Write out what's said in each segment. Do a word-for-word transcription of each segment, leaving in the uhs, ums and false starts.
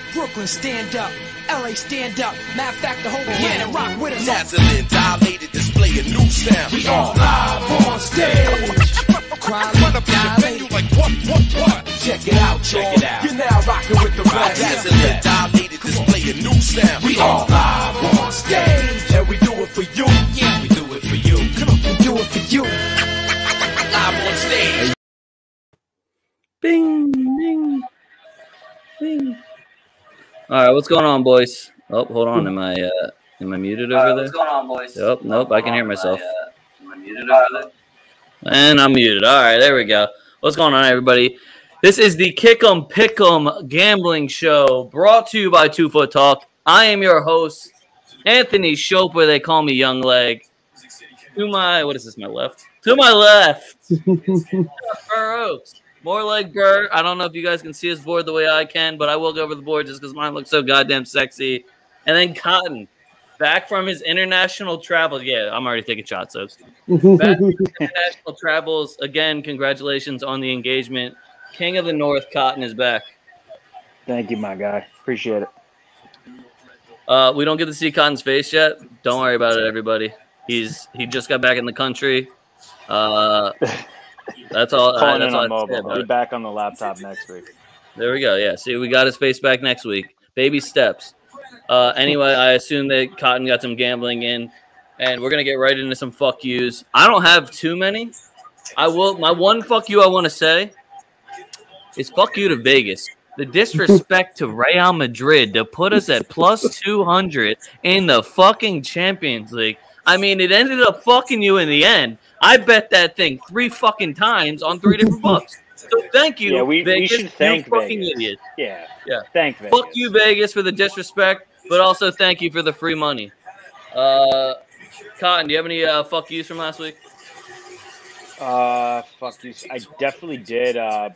Brooklyn, stand up. L A, stand up. Matter of fact, the whole planet rock with us. Dazzling, dilated, display a new sound. We all live on stage. Crime Run up in the venue like what, what, what? Check it out, check it out. You're now rocking with the best. Dazzling, dilated, display a new sound. We all live on stage, and we do it for you. Yeah, we do it for you. Come on, we do it for you. Live on stage. Bing, bing, bing. All right, what's going on, boys? Oh, hold on. Am I uh, am I muted over uh, there? What's going on, boys? Nope, nope. I can hear myself. Am I, uh, am I muted over there? And I'm muted. All right, there we go. What's going on, everybody? This is the Kick 'em Pick 'em Gambling Show, brought to you by TwoFootTalk. I am your host, Anthony Shoper. They call me Young Leg. To my what is this? My left. To my left, Burr Oaks. More like Burr. I don't know if you guys can see his board the way I can, but I will go over the board just because mine looks so goddamn sexy. And then Kotn, back from his international travels. Yeah, I'm already taking shots, so. Back from his international travels. Again, congratulations on the engagement. King of the North, Kotn, is back. Thank you, my guy. Appreciate it. Uh, we don't get to see Kotn's face yet. Don't worry about it, everybody. He's he just got back in the country. Uh, that's all. Uh, that's all on mobile. Be back on the laptop next week. There we go. Yeah. See, we got his face back next week. Baby steps. Uh, anyway, I assume that Kotn got some gambling in, and we're gonna get right into some fuck yous. I don't have too many. I will. My one fuck you I want to say is fuck you to Vegas. The disrespect to Real Madrid to put us at plus two hundred in the fucking Champions League. I mean, it ended up fucking you in the end. I bet that thing three fucking times on three different books. So thank you, yeah, we, Vegas. We should thank you fucking Vegas. idiot. Yeah, yeah. Thank Vegas. Fuck you, Vegas, for the disrespect, but also thank you for the free money. Uh, Kotn, do you have any uh, fuck yous from last week? Uh, fuck yous. I definitely did. Uh,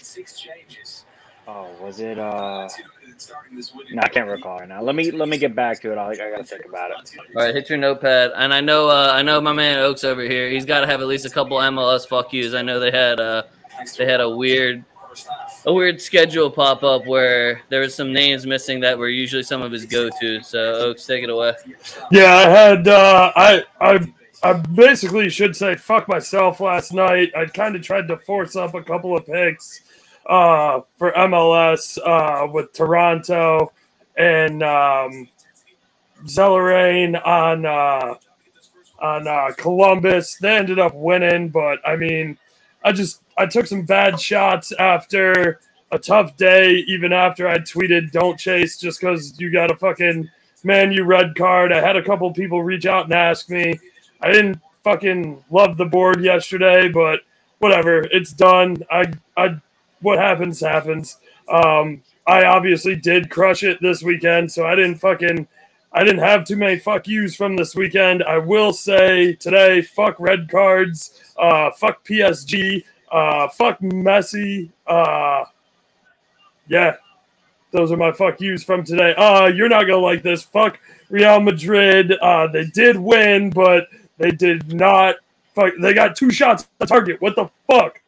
oh, was it? Uh, no, I can't recall right now. Let me let me get back to it. I'll, I gotta think about it. All right, hit your notepad. And I know uh, I know my man Oaks over here. He's got to have at least a couple M L S fuck yous. I know they had uh, they had a weird a weird schedule pop up where there was some names missing that were usually some of his go-tos. So Oaks, take it away. Yeah, I had uh, I I I basically should say fuck myself last night. I kind of tried to force up a couple of picks uh, for M L S uh, with Toronto and um, Zellerain on uh, on uh, Columbus. They ended up winning, but I mean, I just I took some bad shots after a tough day. Even after I tweeted "Don't chase" just because you got a fucking Man U red card. I had a couple people reach out and ask me. I didn't fucking love the board yesterday, but whatever. It's done. I I. What happens, happens. Um, I obviously did crush it this weekend, so I didn't fucking, I didn't have too many fuck yous from this weekend. I will say today, fuck red cards, uh, fuck P S G, uh, fuck Messi. Uh, yeah, those are my fuck yous from today. Uh, you're not gonna like this. Fuck Real Madrid. Uh, they did win, but they did not. Fuck. They got two shots on target. What the fuck?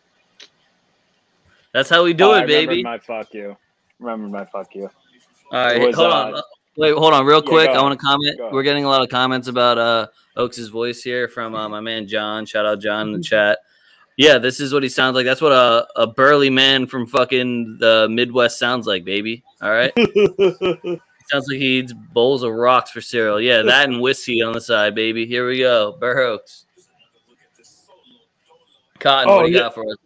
That's how we do oh, it, I baby. My fuck you. Remember my fuck you. All right, was, hold uh, on. Wait, hold on, real yeah, quick. I on. want to comment. Go We're getting a lot of comments about uh, Oaks' voice here from uh, my man John. Shout out John in the chat. Yeah, this is what he sounds like. That's what a, a burly man from fucking the Midwest sounds like, baby. All right. Sounds like he eats bowls of rocks for cereal. Yeah, that and whiskey on the side, baby. Here we go. Burr Oaks. Kotn, Oh, what do you yeah. got for us?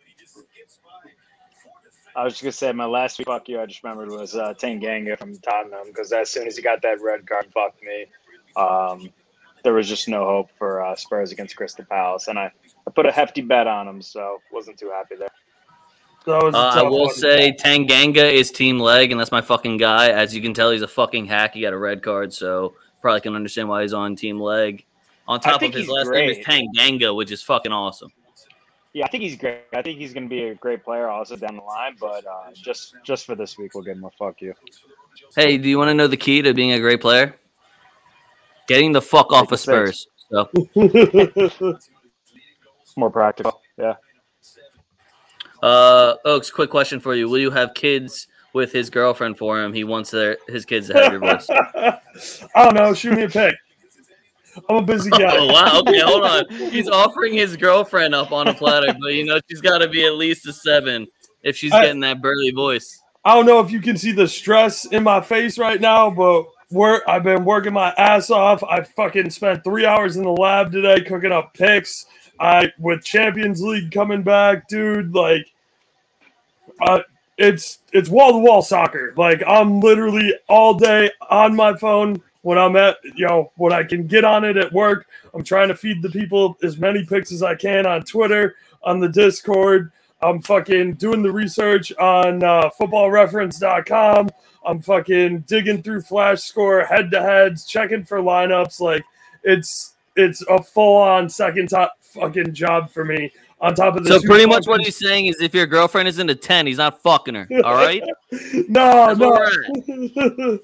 I was just gonna say my last week fuck you. I just remembered was uh, Tanganga from Tottenham because as soon as he got that red card, fucked me. Um, there was just no hope for uh, Spurs against Crystal Palace, and I, I put a hefty bet on him, so wasn't too happy there. That was a Uh, I tough will one. say Tanganga is team leg, and that's my fucking guy. As you can tell, he's a fucking hack. He got a red card, so probably can understand why he's on team leg. On top of think his he's last great. name is Tanganga, which is fucking awesome. Yeah, I think he's great. I think he's going to be a great player also down the line, but uh, just just for this week, we'll give him a fuck you. Hey, do you want to know the key to being a great player? Getting the fuck off of Spurs. So. It's more practical, yeah. Uh, Oaks, quick question for you. Will you have kids with his girlfriend for him. He wants their, his kids to have your voice. I don't know. Shoot me a pic. I'm a busy guy. Oh, wow. Okay, hold on. He's offering his girlfriend up on a platter, but, you know, she's got to be at least a seven if she's I, getting that burly voice. I don't know if you can see the stress in my face right now, but we're, I've been working my ass off. I fucking spent three hours in the lab today cooking up picks. I with Champions League coming back, dude, like, uh, it's it's wall-to-wall soccer. Like, I'm literally all day on my phone when I'm at, you know, when I can get on it at work. I'm trying to feed the people as many picks as I can on Twitter, on the Discord. I'm fucking doing the research on uh, football reference dot com. I'm fucking digging through Flash Score, head-to-heads, checking for lineups. Like, it's it's a full-on second top fucking job for me. On top of this, so pretty much what he's saying is, if your girlfriend is into ten, he's not fucking her. All right? no, That's no.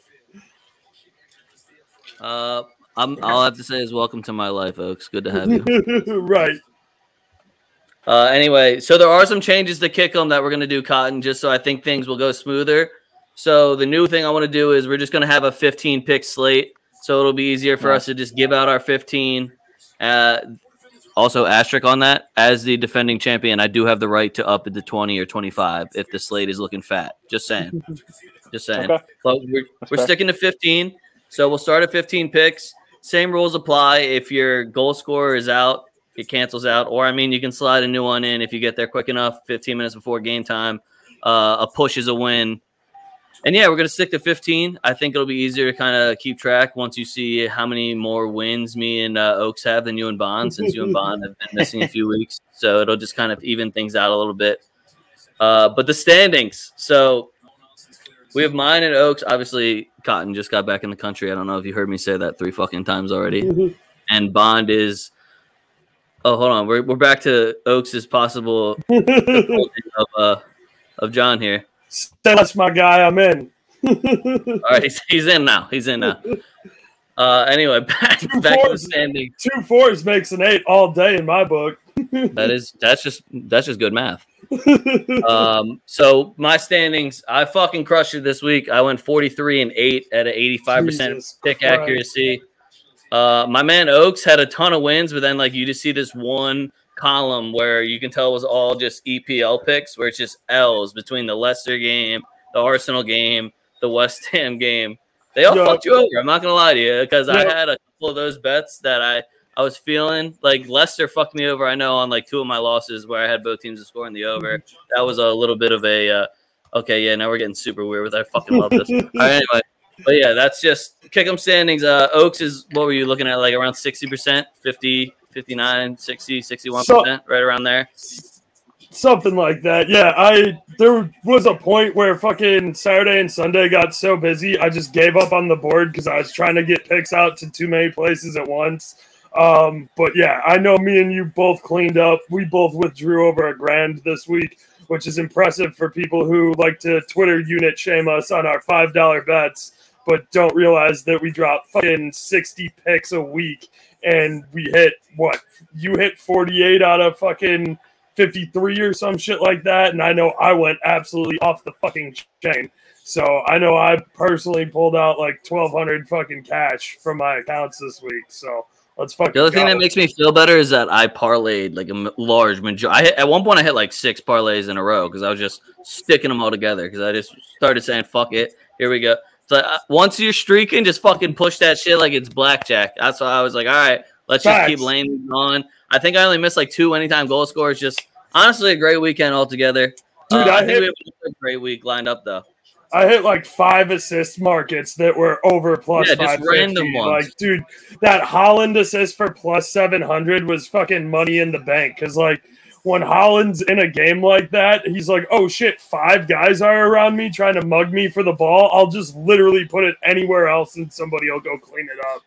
uh, I'm, all I have to say is welcome to my life, Oaks. Good to have you. Right. Uh, anyway, so there are some changes to kick 'em that we're going to do, Kotn, just so I think things will go smoother. So the new thing I want to do is we're just going to have a fifteen pick slate, so it'll be easier for us to just give out our fifteen. Uh, also, asterisk on that, as the defending champion, I do have the right to up it to twenty or twenty-five if the slate is looking fat. Just saying. Just saying. Okay. But we're, we're sticking to fifteen, so we'll start at fifteen picks. Same rules apply. If your goal scorer is out, it cancels out. Or, I mean, you can slide a new one in if you get there quick enough, fifteen minutes before game time. Uh, a push is a win. And, yeah, we're going to stick to fifteen. I think it'll be easier to kind of keep track once you see how many more wins me and uh, Oaks have than you and Bond, since you and Bond have been missing a few weeks. So it'll just kind of even things out a little bit. Uh, but the standings. So we have mine and Oaks. Obviously, Kotn just got back in the country. I don't know if you heard me say that three fucking times already. And Bond is – oh, hold on. We're, we're back to Oaks' possible of, uh, of John here. That's my guy. I'm in. All right, he's, he's in now. He's in now. Uh, anyway, back, two back fours, to the standing. Two fours makes an eight all day in my book. That is that's just that's just good math. Um, so my standings, I fucking crushed it this week. I went forty-three and eight at an eighty-five percent pick Christ. accuracy. Uh, my man Oaks had a ton of wins, but then like you just see this one column where you can tell it was all just E P L picks, where it's just L's between the Leicester game, the Arsenal game, the West Ham game. They all Yo. fucked you over. I'm not gonna lie to you, because I Yo. had a couple of those bets that I I was feeling. Like Leicester fucked me over. I know on like two of my losses where I had both teams to score in the over. That was a little bit of a uh, okay. Yeah, now we're getting super weird with. I fucking love this. All right, anyway. But yeah, that's just kick 'em standings. Uh, Oaks is what were you looking at? Like around sixty percent, fifty, fifty-nine, sixty, sixty-one percent, right around there. Something like that. Yeah, I there was a point where fucking Saturday and Sunday got so busy, I just gave up on the board because I was trying to get picks out to too many places at once. Um, but yeah, I know me and you both cleaned up. We both withdrew over a grand this week, which is impressive for people who like to Twitter unit shame us on our five dollar bets, but don't realize that we drop fucking sixty picks a week, and we hit, what, you hit forty-eight out of fucking fifty-three or some shit like that, and I know I went absolutely off the fucking chain. So I know I personally pulled out like twelve hundred fucking cash from my accounts this week, so let's fucking The other go. thing that makes me feel better is that I parlayed like a m- large majority. At one point, I hit like six parlays in a row because I was just sticking them all together because I just started saying, fuck it, here we go. So uh, once you're streaking, just fucking push that shit like it's blackjack. That's why I was like, all right, let's just Facts. keep laying these on. I think I only missed like two anytime goal scores. Just honestly a great weekend altogether. Dude, uh, I I think hit- we have a great week lined up though. I hit like five assist markets that were over plus Yeah, just five fifty. random ones. Like, dude, that Holland assist for plus seven hundred was fucking money in the bank. Because, like, when Holland's in a game like that, he's like, oh shit, five guys are around me trying to mug me for the ball. I'll just literally put it anywhere else and somebody will go clean it up.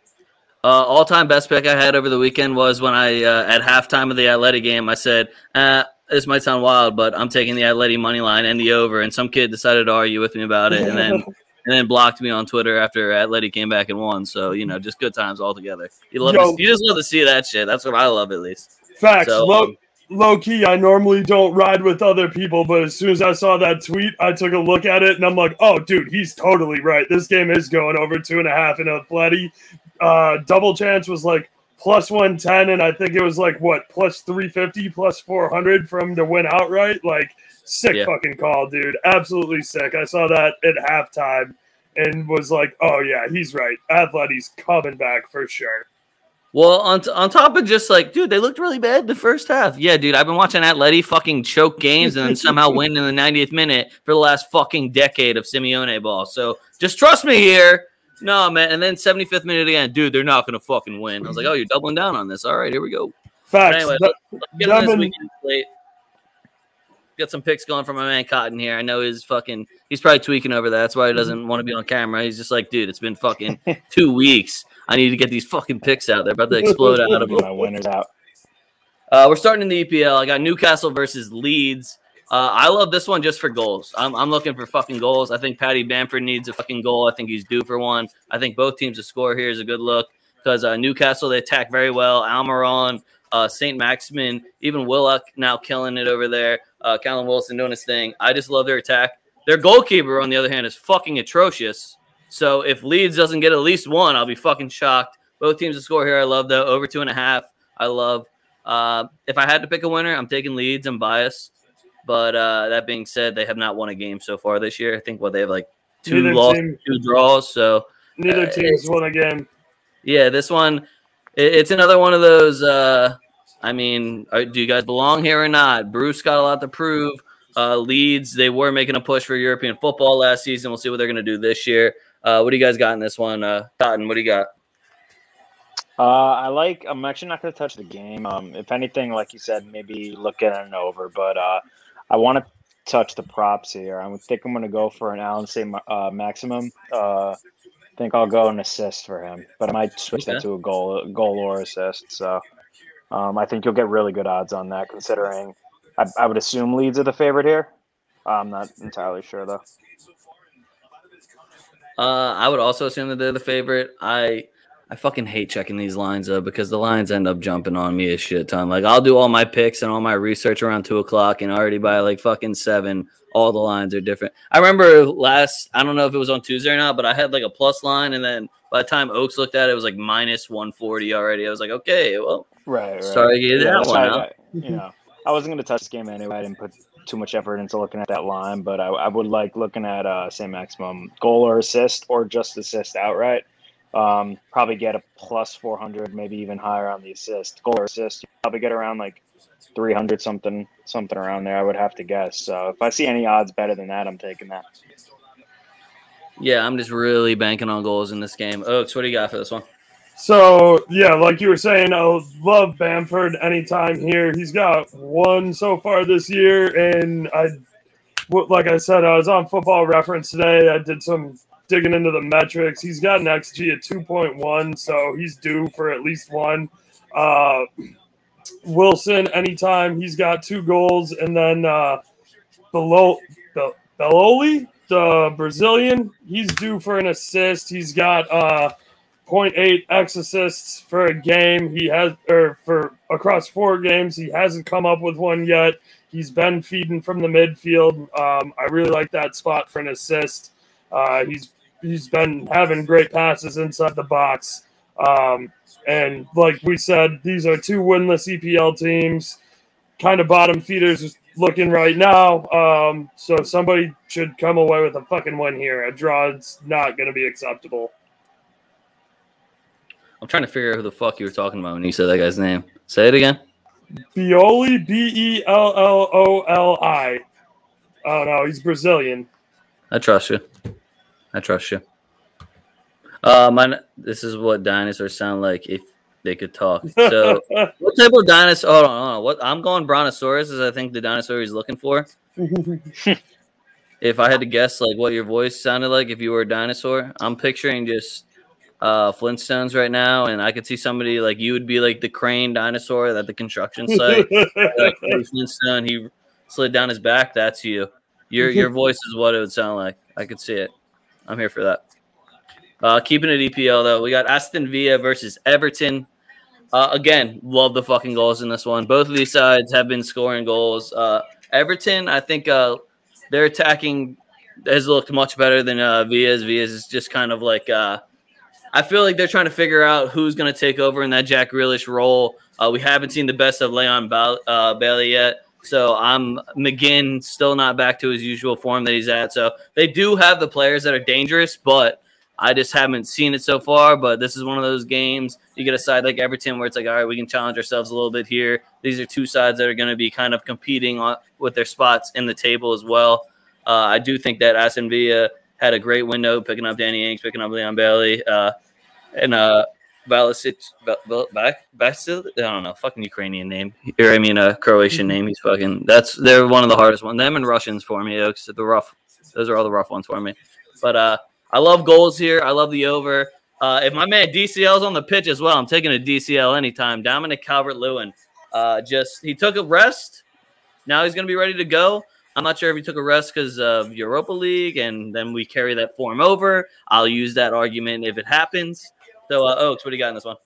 Uh, all-time best pick I had over the weekend was when I, uh, at halftime of the Atleti game, I said, uh, this might sound wild, but I'm taking the Atleti money line and the over. And some kid decided to argue with me about it, and then and then blocked me on Twitter after Atleti came back and won. So you know, just good times altogether. You love, Yo. to, you just love to see that shit. That's what I love, at least. Facts. So, love, um, low key, I normally don't ride with other people, but as soon as I saw that tweet, I took a look at it and I'm like, oh, dude, he's totally right. This game is going over two and a half in Atleti. Uh, double chance was like plus one ten, and I think it was like, what, plus three fifty, plus four hundred for him to win outright. Like, sick Yeah. fucking call, dude. Absolutely sick. I saw that at halftime and was like, oh, yeah, he's right. Atleti's coming back for sure. Well, on, t- on top of just like, dude, they looked really bad the first half. Yeah, dude, I've been watching Atleti fucking choke games and then somehow win in the ninetieth minute for the last fucking decade of Simeone ball. So just trust me here. No, man. And then seventy-fifth minute again, dude, they're not going to fucking win. I was like, oh, you're doubling down on this. All right, here we go. But Facts. anyway, That- let's get into this Devin- weekend slate. Got some picks going for my man Kotn here. I know he's fucking, he's probably tweaking over that. That's why he doesn't want to be on camera. He's just like, dude, it's been fucking two weeks. I need to get these fucking picks out. They're about to explode out of them. My winner's out. Uh, we're starting in the E P L. I got Newcastle versus Leeds. Uh, I love this one just for goals. I'm, I'm looking for fucking goals. I think Paddy Bamford needs a fucking goal. I think he's due for one. I think both teams to score here is a good look because uh, Newcastle, they attack very well. Almiron, uh, Saint Maximin, even Willock now killing it over there. Uh, Callum Wilson doing his thing. I just love their attack. Their goalkeeper, on the other hand, is fucking atrocious. So if Leeds doesn't get at least one, I'll be fucking shocked. Both teams to score here. I love though. Over two and a half. I love. Uh, if I had to pick a winner, I'm taking Leeds. I'm biased. But uh, that being said, they have not won a game so far this year. I think what they have like two Neither losses, team- two draws. So Neither uh, team's won a game. yeah, this one, it, it's another one of those. Uh, I mean, are, do you guys belong here or not? Bruce got a lot to prove. Uh, Leeds, they were making a push for European football last season. We'll see what they're going to do this year. Uh, what do you guys got in this one? Uh, Kotn, what do you got? Uh, I like. I'm actually not going to touch the game. Um, if anything, like you said, maybe look at an over. But uh, I want to touch the props here. I think I'm going to go for an Allen Saint uh, maximum. Uh, I think I'll go an assist for him, but I might switch Okay. that to a goal, goal or assist. So um, I think you'll get really good odds on that, considering I, I would assume Leeds are the favorite here. I'm not entirely sure though. Uh, I would also assume that they're the favorite. I I fucking hate checking these lines up because the lines end up jumping on me a shit ton. Like I'll do all my picks and all my research around two o'clock, and already by like fucking seven, all the lines are different. I remember last, I don't know if it was on Tuesday or not, but I had like a plus line, and then by the time Oaks looked at it, it was like minus one forty already. I was like, okay, well, Right. right. sorry to get Yeah, that that's one why out. I, you know, I wasn't going to touch this game anyway. I didn't put too much effort into looking at that line, but I, I would like looking at uh, Saint Maximum goal or assist, or just assist outright. Um, probably get a plus four hundred, maybe even higher on the assist. Goal or assist, you probably get around like three hundred something, something around there. I would have to guess. So if I see any odds better than that, I'm taking that. Yeah, I'm just really banking on goals in this game. Oaks, what do you got for this one? So, yeah, like you were saying, I love Bamford anytime here. He's got one so far this year, and I, like I said, I was on Football Reference today. I did some digging into the metrics. He's got an X G at two point one, so he's due for at least one. Uh, Wilson, anytime, he's got two goals, and then uh, below the Beloli, the Brazilian, he's due for an assist. He's got uh, zero point eight X assists for a game. He has, or for across four games, he hasn't come up with one yet. He's been feeding from the midfield. Um, I really like that spot for an assist. Uh, he's he's been having great passes inside the box. Um, and like we said, these are two winless E P L teams, kind of bottom feeders looking right now. Um, so somebody should come away with a fucking win here. A draw is not going to be acceptable. I'm trying to figure out who the fuck you were talking about when you said that guy's name. Say it again. Bioli, B E L L O L I. Oh, no, he's Brazilian. I trust you. I trust you. Uh, my, this is what dinosaurs sound like if they could talk. So, what type of dinosaur? Hold on, hold on. What I'm going Brontosaurus is I think the dinosaur he's looking for. If I had to guess, like what your voice sounded like if you were a dinosaur, I'm picturing just uh, Flintstones right now, and I could see somebody like you would be like the crane dinosaur at the construction site. Like Freddie Flintstone, he slid down his back. That's you. Your your voice is what it would sound like. I could see it. I'm here for that. Uh, keeping it E P L though, we got Aston Villa versus Everton. Uh, again, love the fucking goals in this one. Both of these sides have been scoring goals. Uh, Everton, I think uh, their attacking has looked much better than uh, Villa's. Villa's is just kind of like uh, I feel like they're trying to figure out who's going to take over in that Jack Grealish role. Uh, we haven't seen the best of Leon ba- uh, Bailey yet. So I'm McGinn still not back to his usual form that he's at. So they do have the players that are dangerous, but I just haven't seen it so far. But this is one of those games you get a side like Everton where it's like, all right, we can challenge ourselves a little bit here. These are two sides that are going to be kind of competing on, with their spots in the table as well. Uh, I do think that Aston Villa had a great window picking up Danny Ings, picking up Leon Bailey, uh, and uh, Valisic, back, Basil, I don't know, fucking Ukrainian name, or I mean a Croatian name. He's fucking. That's they're one of the hardest ones. Them and Russians for me. Oaks, the rough. Those are all the rough ones for me. But uh, I love goals here. I love the over. Uh, if my man D C L's on the pitch as well, I'm taking a D C L anytime. Dominic Calvert-Lewin. Uh, just he took a rest. Now he's gonna be ready to go. I'm not sure if he took a rest because of Europa League, and then we carry that form over. I'll use that argument if it happens. So, uh, Oaks, what do you got in this one?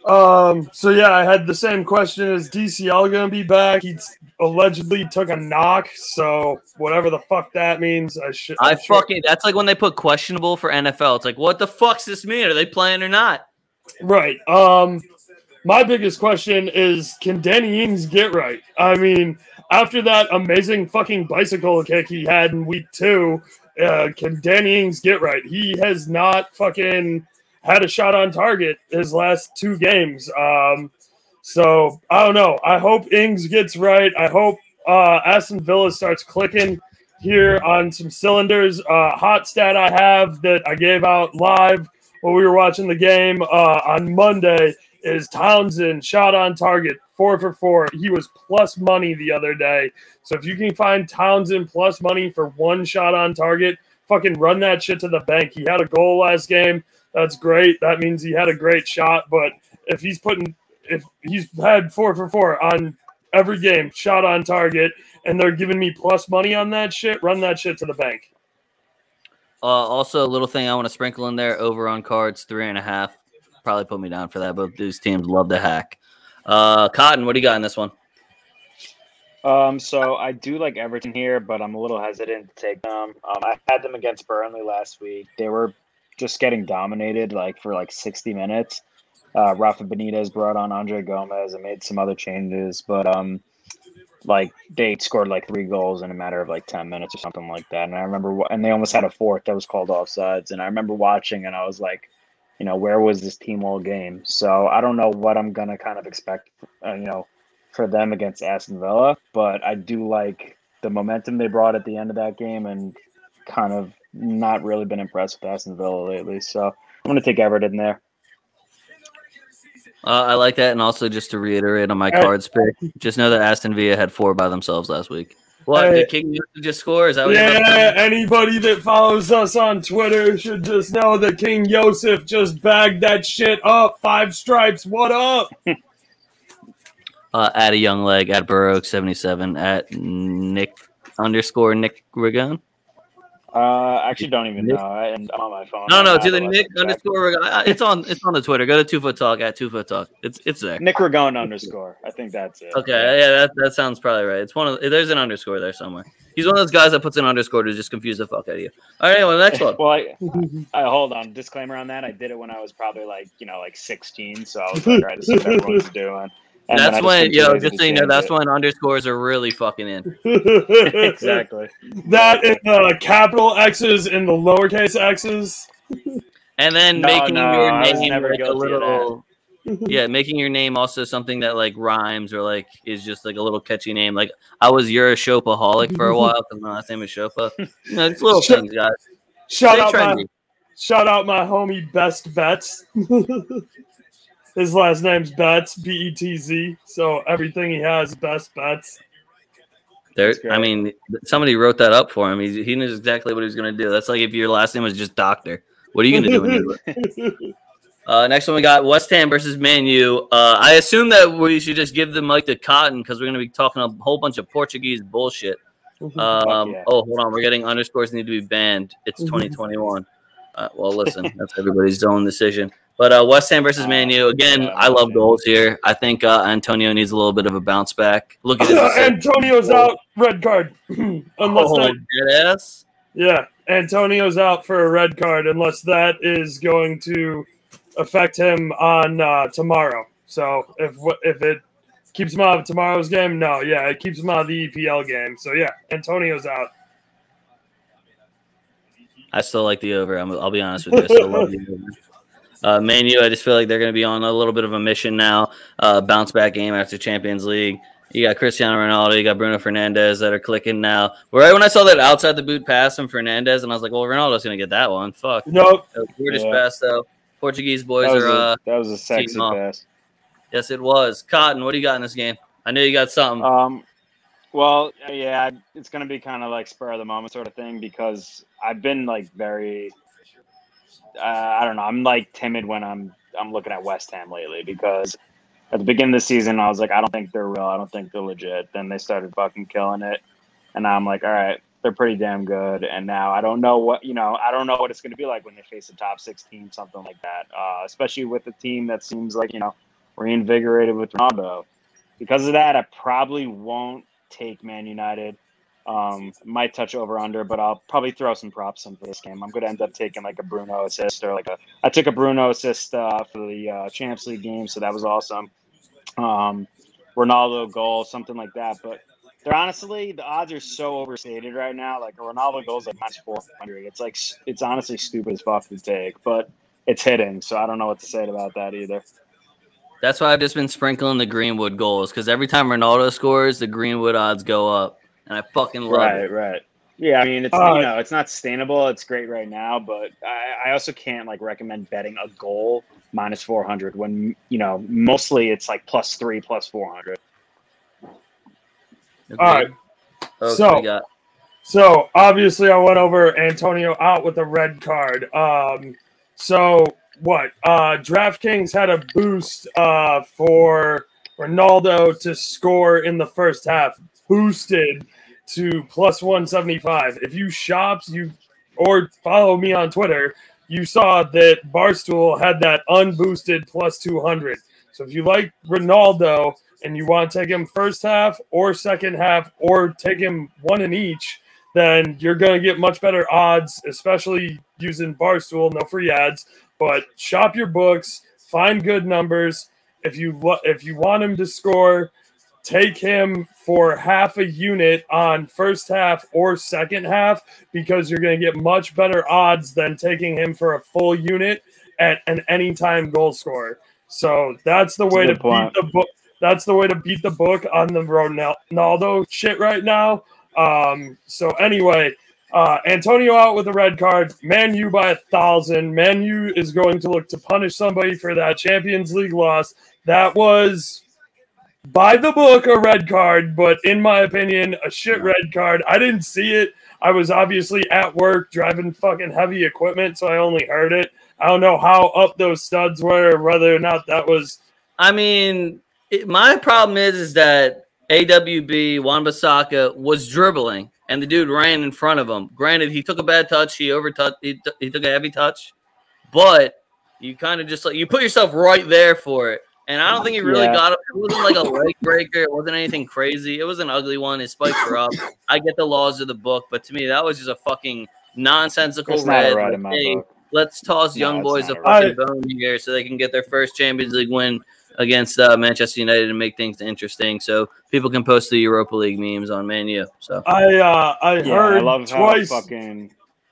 Um. So yeah, I had the same question. Is D C L gonna be back? He allegedly took a knock. So whatever the fuck that means, I should. I fucking. That's like when they put questionable for N F L. It's like, what the fuck's this mean? Are they playing or not? Right. Um. My biggest question is, can Danny Ings get right? I mean, after that amazing fucking bicycle kick he had in week two, uh, can Danny Ings get right? He has not fucking had a shot on target his last two games. Um, so, I don't know. I hope Ings gets right. I hope uh, Aston Villa starts clicking here on some cylinders. Uh, hot stat I have that I gave out live when we were watching the game uh, on Monday is Townsend shot on target, four for four. He was plus money the other day. So if you can find Townsend plus money for one shot on target, fucking run that shit to the bank. He had a goal last game. That's great. That means he had a great shot. But if he's putting, if he's had four for four on every game, shot on target, and they're giving me plus money on that shit, run that shit to the bank. Uh, also, a little thing I want to sprinkle in there, over on cards, three and a half. Probably put me down for that. Both these teams love to hack. Uh, Kotn, what do you got in this one? Um, so I do like Everton here, but I'm a little hesitant to take them. Um, I had them against Burnley last week. They were just getting dominated like for like sixty minutes. Uh, Rafa Benitez brought on Andre Gomez and made some other changes, but um, like they scored like three goals in a matter of like ten minutes or something like that. And I remember, and they almost had a fourth that was called offsides. And I remember watching, and I was like, you know, where was this team all game? So I don't know what I'm going to kind of expect, uh, you know, for them against Aston Villa. But I do like the momentum they brought at the end of that game and kind of not really been impressed with Aston Villa lately. So I'm going to take Everton there. Uh, I like that. And also just to reiterate on my Hey. cards pick, just know that Aston Villa had four by themselves last week. What, Hey. did King just score? Is that what you're about to Yeah, say? anybody that follows us on Twitter should just know that King Yosef just bagged that shit up. Five stripes, what up? Uh, at a young leg, at Burrow seventy-seven, at Nick underscore Nick Rigon. Uh, I actually don't even Nick? know. I, and I'm on my phone. No, no, right it's now, either but Nick let's check. underscore Rigon. It's on. It's on the Twitter. Go to TwoFootTalk at TwoFootTalk. It's it's there. Nick Ragone underscore. I think that's it. Okay, yeah, that, that sounds probably right. It's one of there's an underscore there somewhere. He's one of those guys that puts an underscore to just confuse the fuck out of you. All right, anyway, next one. Well, I, I hold on. Disclaimer on that. I did it when I was probably like, you know, like sixteen. So I was like, all right, this is what everyone's doing. And then I That's just when, been too yo, lazy just to so you know, change that's it. when underscores are really fucking in. Exactly. That in the capital X's and the lowercase X's. And then No, making no, your I was name never like a guilty of that. little, yeah, making your name also something that like rhymes or like is just like a little catchy name. Like I was you're a Shopaholic for a while because my last name is Shopa. You know, it's little Sh- things, guys. Shout Stay out my trendy. shout out my homie Best Bets. His last name's Betts, B E T Z. So everything he has, Best Bets. There, That's great. I mean, somebody wrote that up for him. He, he knows exactly what he was going to do. That's like if your last name was just Doctor. What are you going to do when you do it? Uh, next one we got West Ham versus Man U. Uh, I assume that we should just give the mic to Kotn because we're going to be talking a whole bunch of Portuguese bullshit. Um, yeah. Oh, hold on. We're getting underscores need to be banned. It's twenty twenty-one. Uh, well, listen, that's everybody's own decision. But uh, West Ham versus Man U again. yeah, I love yeah. goals here. I think uh, Antonio needs a little bit of a bounce back. Look at his Antonio's out, red card. Unless oh, that, dead ass. yeah, Antonio's out for a red card unless that is going to affect him on uh, tomorrow. So if if it keeps him out of tomorrow's game, no, yeah, it keeps him out of the E P L game. So yeah, Antonio's out. I still like the over. I'm, I'll be honest with you. I still love the over. Uh, Man U, I just feel like they're going to be on a little bit of a mission now. Uh, bounce back game after Champions League. You got Cristiano Ronaldo, you got Bruno Fernandes that are clicking now. Right when I saw that outside the boot pass from Fernandes, and I was like, well, Ronaldo's going to get that one. Fuck. Nope. That was the weirdest Yeah. pass, though. Portuguese boys That was, are. a, Uh, that was a sexy team up. pass. yes, it was. Kotn, what do you got in this game? I knew you got something. Um, well, yeah, it's gonna be kind of like spur of the moment sort of thing because I've been like very, uh, I don't know, I'm like timid when I'm I'm looking at West Ham lately because at the beginning of the season I was like, I don't think they're real, I don't think they're legit. Then they started fucking killing it, and now I'm like, all right, they're pretty damn good. And now I don't know what you know, I don't know what it's gonna be like when they face a top six team, something like that. Uh, especially with a team that seems like you know reinvigorated with Ronaldo. Because of that, I probably won't take Man United. Um, might touch over under, but I'll probably throw some props in for this game. I'm going to end up taking like a Bruno assist or like a. I took a Bruno assist uh, for the uh, Champions League game, so that was awesome. Um, Ronaldo goal, something like that. But they're honestly the odds are so overstated right now. Like a Ronaldo goal is like minus four hundred. It's like it's honestly stupid as fuck to take, but it's hitting, so I don't know what to say about that either. That's why I've just been sprinkling the Greenwood goals because every time Ronaldo scores, the Greenwood odds go up, and I fucking love Right, it. right. Yeah, I mean, it's Uh, you know, it's not sustainable. It's great right now, but I, I also can't like recommend betting a goal minus four hundred when you know mostly it's like plus three, plus four hundred. Okay. All right. Oh, So- we got So obviously, I went over Antonio out with a red card. Um, so what? Uh, DraftKings had a boost uh, for Ronaldo to score in the first half, boosted to plus one seventy-five. If you shopped, you or follow me on Twitter, you saw that Barstool had that unboosted plus two hundred. So if you like Ronaldo and you want to take him first half or second half or take him one in each, then you're going to get much better odds, especially using Barstool, no free ads. But shop your books, find good numbers. If you if you want him to score, take him for half a unit on first half or second half because you're going to get much better odds than taking him for a full unit at an anytime goal scorer. So that's the That's a way to good point. beat the book. That's the way to beat the book on the Ronaldo shit right now. Um, so anyway, uh, Antonio out with a red card. Man U by a thousand. Man U is going to look to punish somebody for that Champions League loss. That was by the book a red card, but in my opinion, a shit red card. I didn't see it. I was obviously at work driving fucking heavy equipment, so I only heard it. I don't know how up those studs were, whether or not that was. I mean, it, my problem is is that A W B Wan-Bissaka was dribbling, and the dude ran in front of him. Granted, he took a bad touch. He overtouched. He, t- he took a heavy touch, but you kind of just like you put yourself right there for it. And I don't think he really Yeah. got up. It wasn't like a leg breaker. It wasn't anything crazy. It was an ugly one. His spikes were up. I get the laws of the book, but to me, that was just a fucking nonsensical It's not red. a red Like, in my hey, book. let's toss No, young it's boys a not a fucking red. bone here so they can get their first Champions League win against uh, Manchester United and make things interesting so people can post the Europa League memes on Man U. So I uh, I Yeah, heard I love twice. how fucking.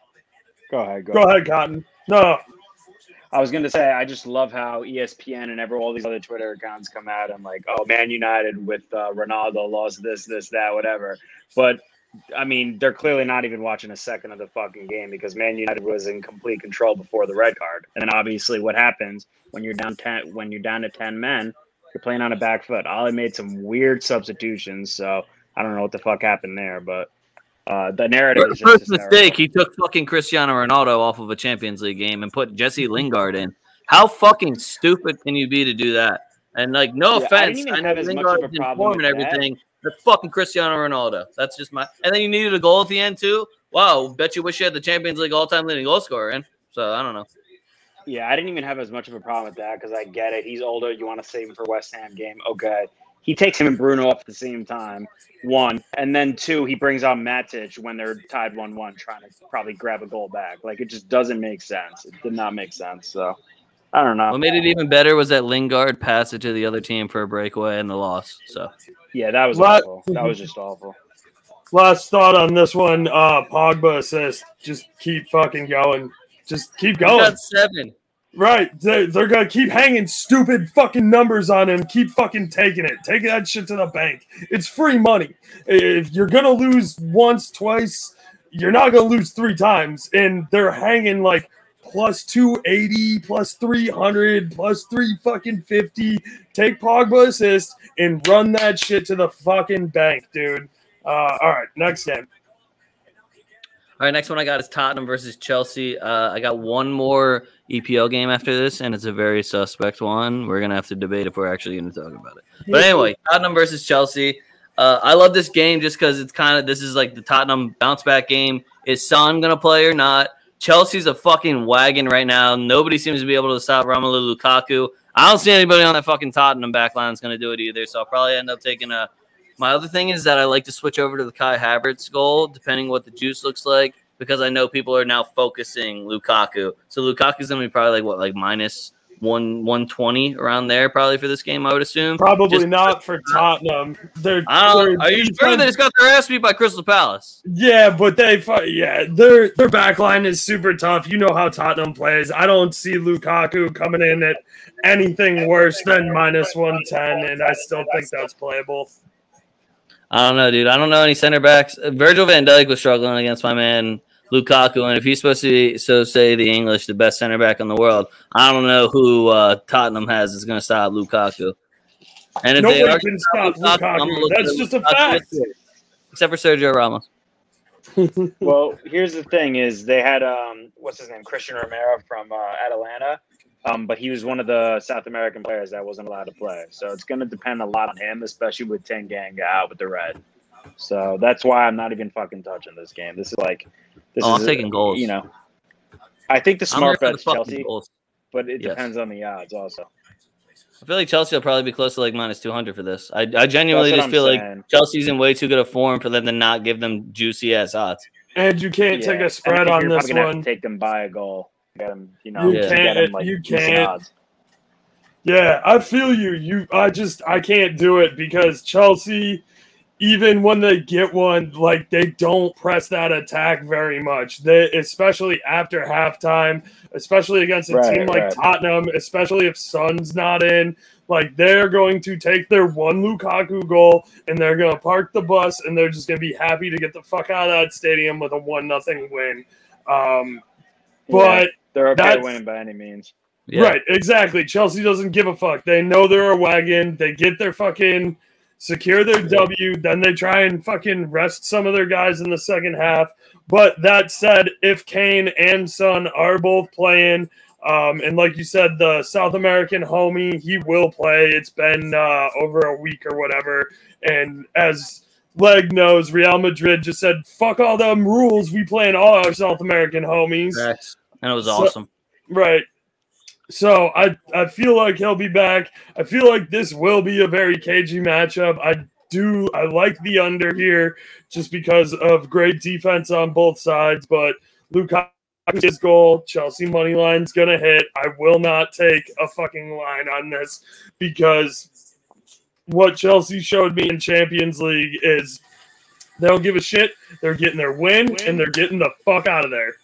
Go ahead. Go, Go ahead, Cotton. No, I was gonna say I just love how E S P N and every all these other Twitter accounts come out and like, oh, Man United with uh, Ronaldo lost this, this, that, whatever. But I mean, they're clearly not even watching a second of the fucking game because Man United was in complete control before the red card. And then obviously, what happens when you're down ten, when you're down to ten men, you're playing on a back foot. Ollie made some weird substitutions, so I don't know what the fuck happened there, but. Uh, the narrative is just first hysterical. mistake, he took fucking Cristiano Ronaldo off of a Champions League game and put Jesse Lingard in. How fucking stupid can you be to do that? And like, no Yeah, I offense, didn't I, even know have as much of Lingard's a in problem form and with that. everything. That's fucking Cristiano Ronaldo. That's just my. And then you needed a goal at the end too. Wow, bet you wish you had the Champions League all-time leading goal scorer in. So I don't know. Yeah, I didn't even have as much of a problem with that because I get it. He's older. You want to save him for West Ham game. Okay. He takes him and Bruno off at the same time, one. And then two, he brings on Matic when they're tied one one, trying to probably grab a goal back. Like, it just doesn't make sense. It did not make sense. So, I don't know. What made it even better was that Lingard passed it to the other team for a breakaway and the loss. So, yeah, that was What? awful. That was just awful. Last thought on this one, uh, Pogba assist. Just keep fucking going. Just keep we going. got seven. Right. They, they're going to keep hanging stupid fucking numbers on him. Keep fucking taking it. Take that shit to the bank. It's free money. If you're going to lose once, twice, you're not going to lose three times. And they're hanging like plus two eighty, plus three hundred, plus three fucking fifty. Take Pogba assist and run that shit to the fucking bank, dude. Uh, all right, next game. All right, next one I got is Tottenham versus Chelsea. Uh, I got one more E P L game after this, and it's a very suspect one. We're going to have to debate if we're actually going to talk about it. But anyway, Tottenham versus Chelsea. Uh, I love this game just because it's kind of – this is like the Tottenham bounce-back game. Is Son going to play or not? Chelsea's a fucking wagon right now. Nobody seems to be able to stop Romelu Lukaku. I don't see anybody on that fucking Tottenham back line that's going to do it either, so I'll probably end up taking a – my other thing is that I like to switch over to the Kai Havertz goal, depending what the juice looks like, because I know people are now focusing Lukaku. So Lukaku's going to be probably like, what, like minus one, one twenty around there probably for this game, I would assume. Probably Just, not for Tottenham. They're, I don't, they're, are you sure they just got their ass beat by Crystal Palace? Yeah, but they, yeah, their their back line is super tough. You know how Tottenham plays. I don't see Lukaku coming in at anything worse than minus one ten, and I still think that's playable. I don't know, dude. I don't know any center backs. Virgil van Dijk was struggling against my man Lukaku, and if he's supposed to be, so say the English, the best center back in the world, I don't know who uh, Tottenham has is going to stop Lukaku. And if Nobody they are can stop Lukaku, Lukaku. That's just a fact. Except for Sergio Ramos. Well, here's the thing: is they had um, what's his name, Christian Romero from uh, Atalanta, um, but he was one of the South American players that wasn't allowed to play. So it's going to depend a lot on him, especially with Tanganga out with the red. So that's why I'm not even fucking touching this game. This is like, this oh, is I'm taking goals. You know, I think the smart bet's Chelsea, goals. but it Yes. depends on the odds also. I feel like Chelsea will probably be close to like minus two hundred for this. I, I genuinely That's what just I'm feel saying. like Chelsea's in way too good a form for them to not give them juicy ass odds. And you can't Yeah. take a And spread you're on this probably gonna have one. to take them by a goal. Get them, you know, You to can't- get them, like, you decent can't. odds. Yeah, I feel you. You, I just, I can't do it because Chelsea, even when they get one, like they don't press that attack very much. They, especially after halftime, especially against a Right, team like right. Tottenham, especially if Son's not in, like they're going to take their one Lukaku goal and they're going to park the bus and they're just going to be happy to get the fuck out of that stadium with a one nothing win. Um, but Yeah, they're okay that's- winning by any means. Yeah. Right, exactly. Chelsea doesn't give a fuck. They know they're a wagon. They get their fucking secure their W. Then they try and fucking rest some of their guys in the second half. But that said, if Kane and Son are both playing, um, and like you said, the South American homie, he will play. It's been uh, over a week or whatever. And as Leg knows, Real Madrid just said, fuck all them rules. We playing all our South American homies. Correct. And it was So- awesome. Right. So I, I feel like he'll be back. I feel like this will be a very cagey matchup. I do I like the under here just because of great defense on both sides. But Lukaku's goal, Chelsea money line's gonna hit. I will not take a fucking line on this because what Chelsea showed me in Champions League is they don't give a shit. They're getting their win and they're getting the fuck out of there.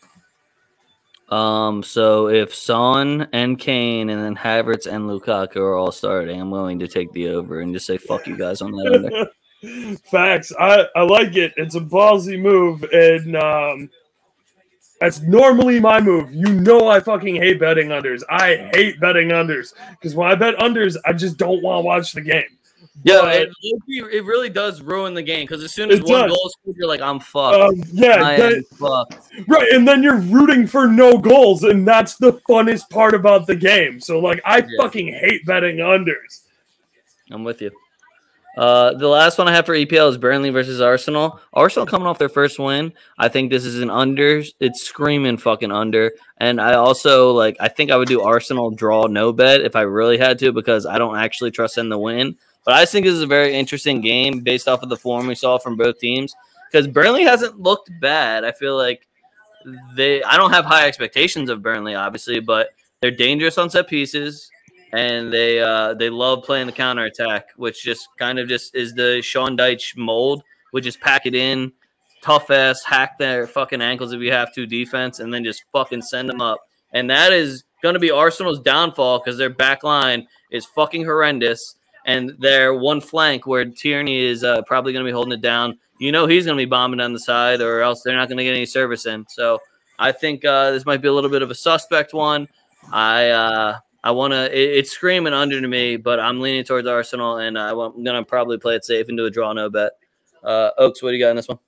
Um, so if Son and Kane and then Havertz and Lukaku are all starting, I'm willing to take the over and just say fuck you guys on that under. Facts. I, I like it. It's a ballsy move, and um, that's normally my move. You know I fucking hate betting unders. I hate betting unders because when I bet unders, I just don't want to watch the game. Yeah, But, it, it really does ruin the game because as soon as It one does. goal is scored, you're like, I'm fucked. um, yeah, I that- am fucked. right, and then you're rooting for no goals, and that's the funnest part about the game. So, like, I Yeah. fucking hate betting unders. I'm with you. Uh, the last one I have for E P L is Burnley versus Arsenal. Arsenal coming off their first win. I think this is an under. It's screaming fucking under. And I also like. I think I would do Arsenal draw no bet if I really had to because I don't actually trust in the win. But I think this is a very interesting game based off of the form we saw from both teams because Burnley hasn't looked bad. I feel like they. I don't have high expectations of Burnley, obviously, but they're dangerous on set pieces. And they uh, they love playing the counterattack, which just kind of just is the Sean Dyche mold, which is pack it in, tough ass, hack their fucking ankles if you have to defense, and then just fucking send them up. And that is going to be Arsenal's downfall because their back line is fucking horrendous. And their one flank where Tierney is uh, probably going to be holding it down, you know he's going to be bombing down the side or else they're not going to get any service in. So I think uh, this might be a little bit of a suspect one. I uh, – I want to. It, it's screaming under to me, but I'm leaning towards Arsenal, and I want, I'm gonna probably play it safe and do a draw no bet. Uh, Oaks, what do you got in this one?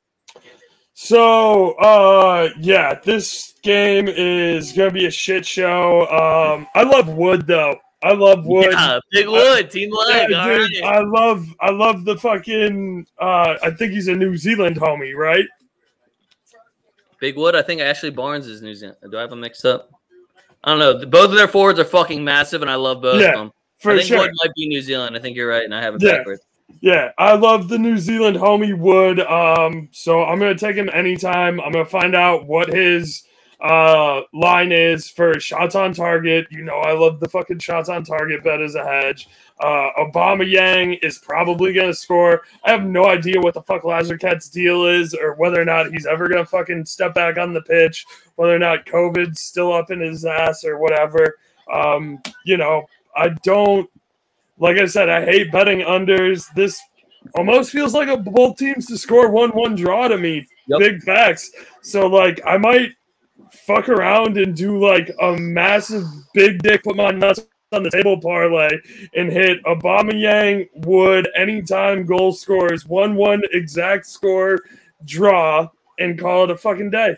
So, uh, yeah, this game is gonna be a shit show. Um, I love Wood though. I love Wood. Yeah, Big Wood, I, Team Leg. Yeah, all dude, right. I love. I love the fucking. Uh, I think he's a New Zealand homie, right? Big Wood. I think Ashley Barnes is New Zealand. Do I have them mixed up? I don't know. Both of their forwards are fucking massive, and I love both yeah, of them. For I think sure. Wood might be New Zealand. I think you're right, and I have it Yeah. backwards. Yeah, I love the New Zealand homie Wood. Um, so I'm gonna take him anytime. I'm gonna find out what his uh line is for shots on target. You know, I love the fucking shots on target bet as a hedge. Uh, Aubameyang is probably gonna score. I have no idea what the fuck Lazarket's deal is, or whether or not he's ever gonna fucking step back on the pitch. Whether or not COVID's still up in his ass or whatever. Um, you know, I don't. Like I said, I hate betting unders. This almost feels like a both teams to score one one draw to me. Yep. Big facts. So, like, I might fuck around and do, like, a massive big dick, put my nuts on the table parlay and hit Aubameyang, Wood, anytime goal scores, one one exact score, draw, and call it a fucking day.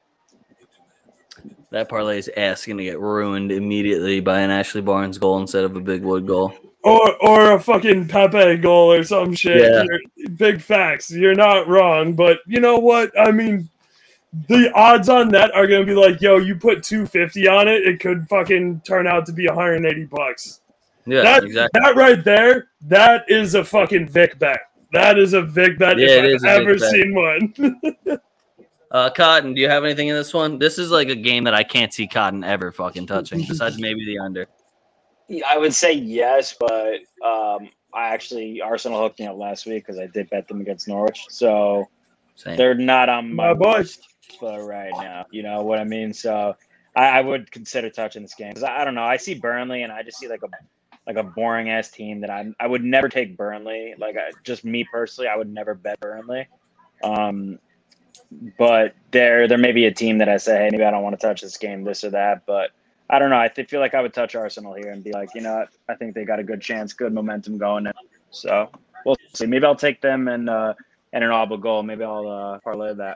That parlay is asking to get ruined immediately by an Ashley Barnes goal instead of a Big Wood goal. Or or a fucking Pepe goal or some shit. Yeah. You're, big facts. You're not wrong. But you know what? I mean, the odds on that are going to be like, yo, you put two fifty on it, it could fucking turn out to be one hundred eighty bucks. Yeah, that, exactly. That right there, that is a fucking Vic bet. That is a Vic bet Yeah, it if is a I've Vic ever bet. seen one. Uh, Kotn, do you have anything in this one? This is like a game that I can't see Kotn ever fucking touching, besides maybe the under. I would say yes, but um, I actually Arsenal hooked me up last week because I did bet them against Norwich, so Same. they're not on my My boys. list for right now. You know what I mean? So I, I would consider touching this game because I, I don't know. I see Burnley and I just see like a like a boring ass team that I I would never take Burnley. Like I, just me personally, I would never bet Burnley. Um, but there there may be a team that I say, hey, maybe I don't want to touch this game, this or that, but. I don't know. I th- feel like I would touch Arsenal here and be like, you know what? I think they got a good chance, good momentum going in. So we'll see. Maybe I'll take them and uh, and an audible goal. Maybe I'll uh, parlay that.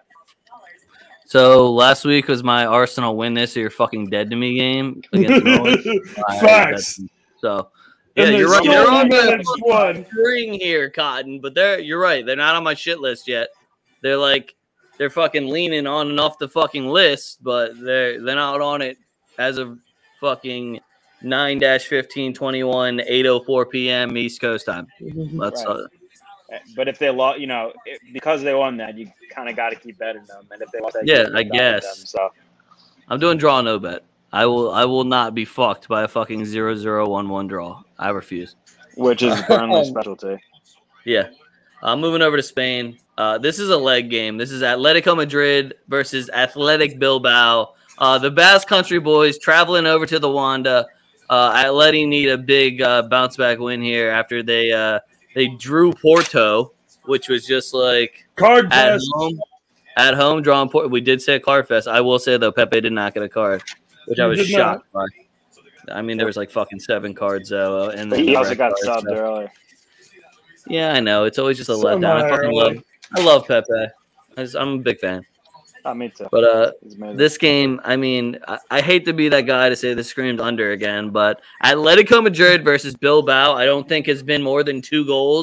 So last week was my Arsenal win this or you're fucking dead to me game against Norwich. I- Facts. So yeah, And you're they right. still They're on managed the one. ring here, Kotn, but they're you're right. They're not on my shit list yet. They're like they're fucking leaning on and off the fucking list, but they're they're not on it as of fucking nine fifteen twenty-one eight oh four p.m. East Coast time. That's Right. uh, But if they lost, you know, it, because they won that, you kind of got to keep betting them. And if they lost that, Yeah, you can't I bet them, guess. so I'm doing draw no bet. I will I will not be fucked by a fucking zero zero one one draw. I refuse. which is Burnley's specialty. Yeah. Uh, moving over to Spain. Uh, this is a leg game. This is Atletico Madrid versus Athletic Bilbao. Uh, the Basque Country boys traveling over to the Wanda. Uh, Atleti need a big uh, bounce back win here after they uh, they drew Porto, which was just like Card at fest. home. At home, drawing Porto. We did say a card fest. I will say though, Pepe did not get a card, which I He was did shocked by. I mean, there was like fucking seven cards though, and But then he the also red got cards, subbed so- earlier. Yeah, I know. It's always just a So letdown. I fucking early. love. I love Pepe. I just, I'm a big fan. Oh, me too. But uh, He's amazing. this game, I mean, I, I hate to be that guy to say this screams under again, but Atletico Madrid versus Bilbao, I don't think has been more than two goals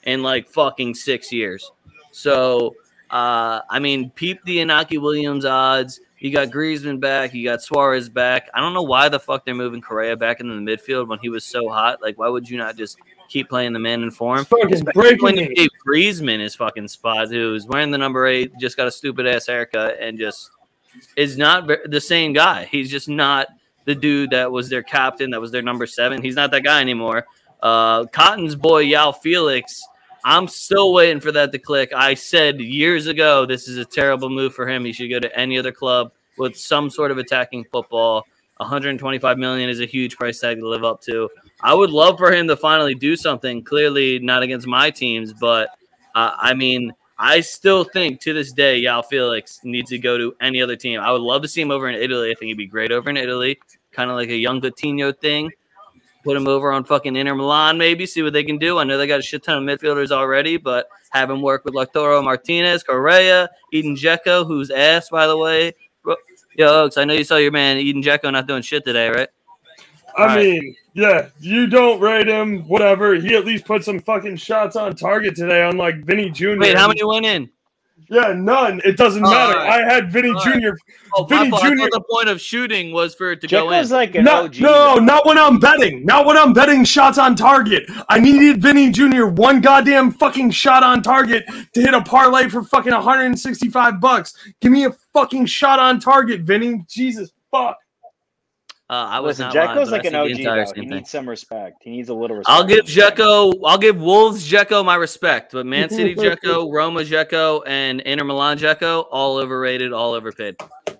in like fucking six years. So, uh, I mean, peep the Inaki Williams odds. You got Griezmann back. You got Suarez back. I don't know why the fuck they're moving Correa back into the midfield when he was so hot. Like, why would you not just keep playing the man in form? Fucking breaking when you me. gave Griezmann his fucking spot, who's wearing the number eight, just got a stupid ass haircut, and just is not the same guy. He's just not the dude that was their captain, that was their number seven. He's not that guy anymore. Uh, Kotn's boy, Yao Felix, I'm still waiting for that to click. I said years ago this is a terrible move for him. He should go to any other club with some sort of attacking football. one hundred twenty-five million dollars is a huge price tag to live up to. I would love for him to finally do something. Clearly not against my teams, but uh, I mean, I still think to this day Yao Felix needs to go to any other team. I would love to see him over in Italy. I think he'd be great over in Italy, kind of like a young Coutinho thing. Put him over on fucking Inter Milan, maybe, see what they can do. I know they got a shit ton of midfielders already, but have him work with Lautaro Martinez, Correa, Eden Dzeko, who's ass, by the way. Yo, Oaks, I know you saw your man Eden Dzeko not doing shit today, right? I All mean, right. yeah, you don't rate him, whatever. He at least put some fucking shots on target today, unlike Vinny Junior Wait, how many went in? Yeah, none. It doesn't oh, matter. Right. I had Vinny all Junior Right. Oh, Vinny Papa, Junior I thought the point of shooting was for it to Jekyll's go in. Like an no, O G, no, though. not when I'm betting. Not when I'm betting shots on target. I needed Vinny Junior one goddamn fucking shot on target to hit a parlay for fucking one hundred sixty-five bucks. Give me a fucking shot on target, Vinny. Jesus fuck. Uh, I was Listen, not Jekyll's lying, like an O G, though. He thing. needs some respect. He needs a little respect. I'll give Dzeko, I'll give Wolves Dzeko my respect, but Man City Dzeko, Roma Dzeko, and Inter Milan Dzeko, all overrated, all overpaid.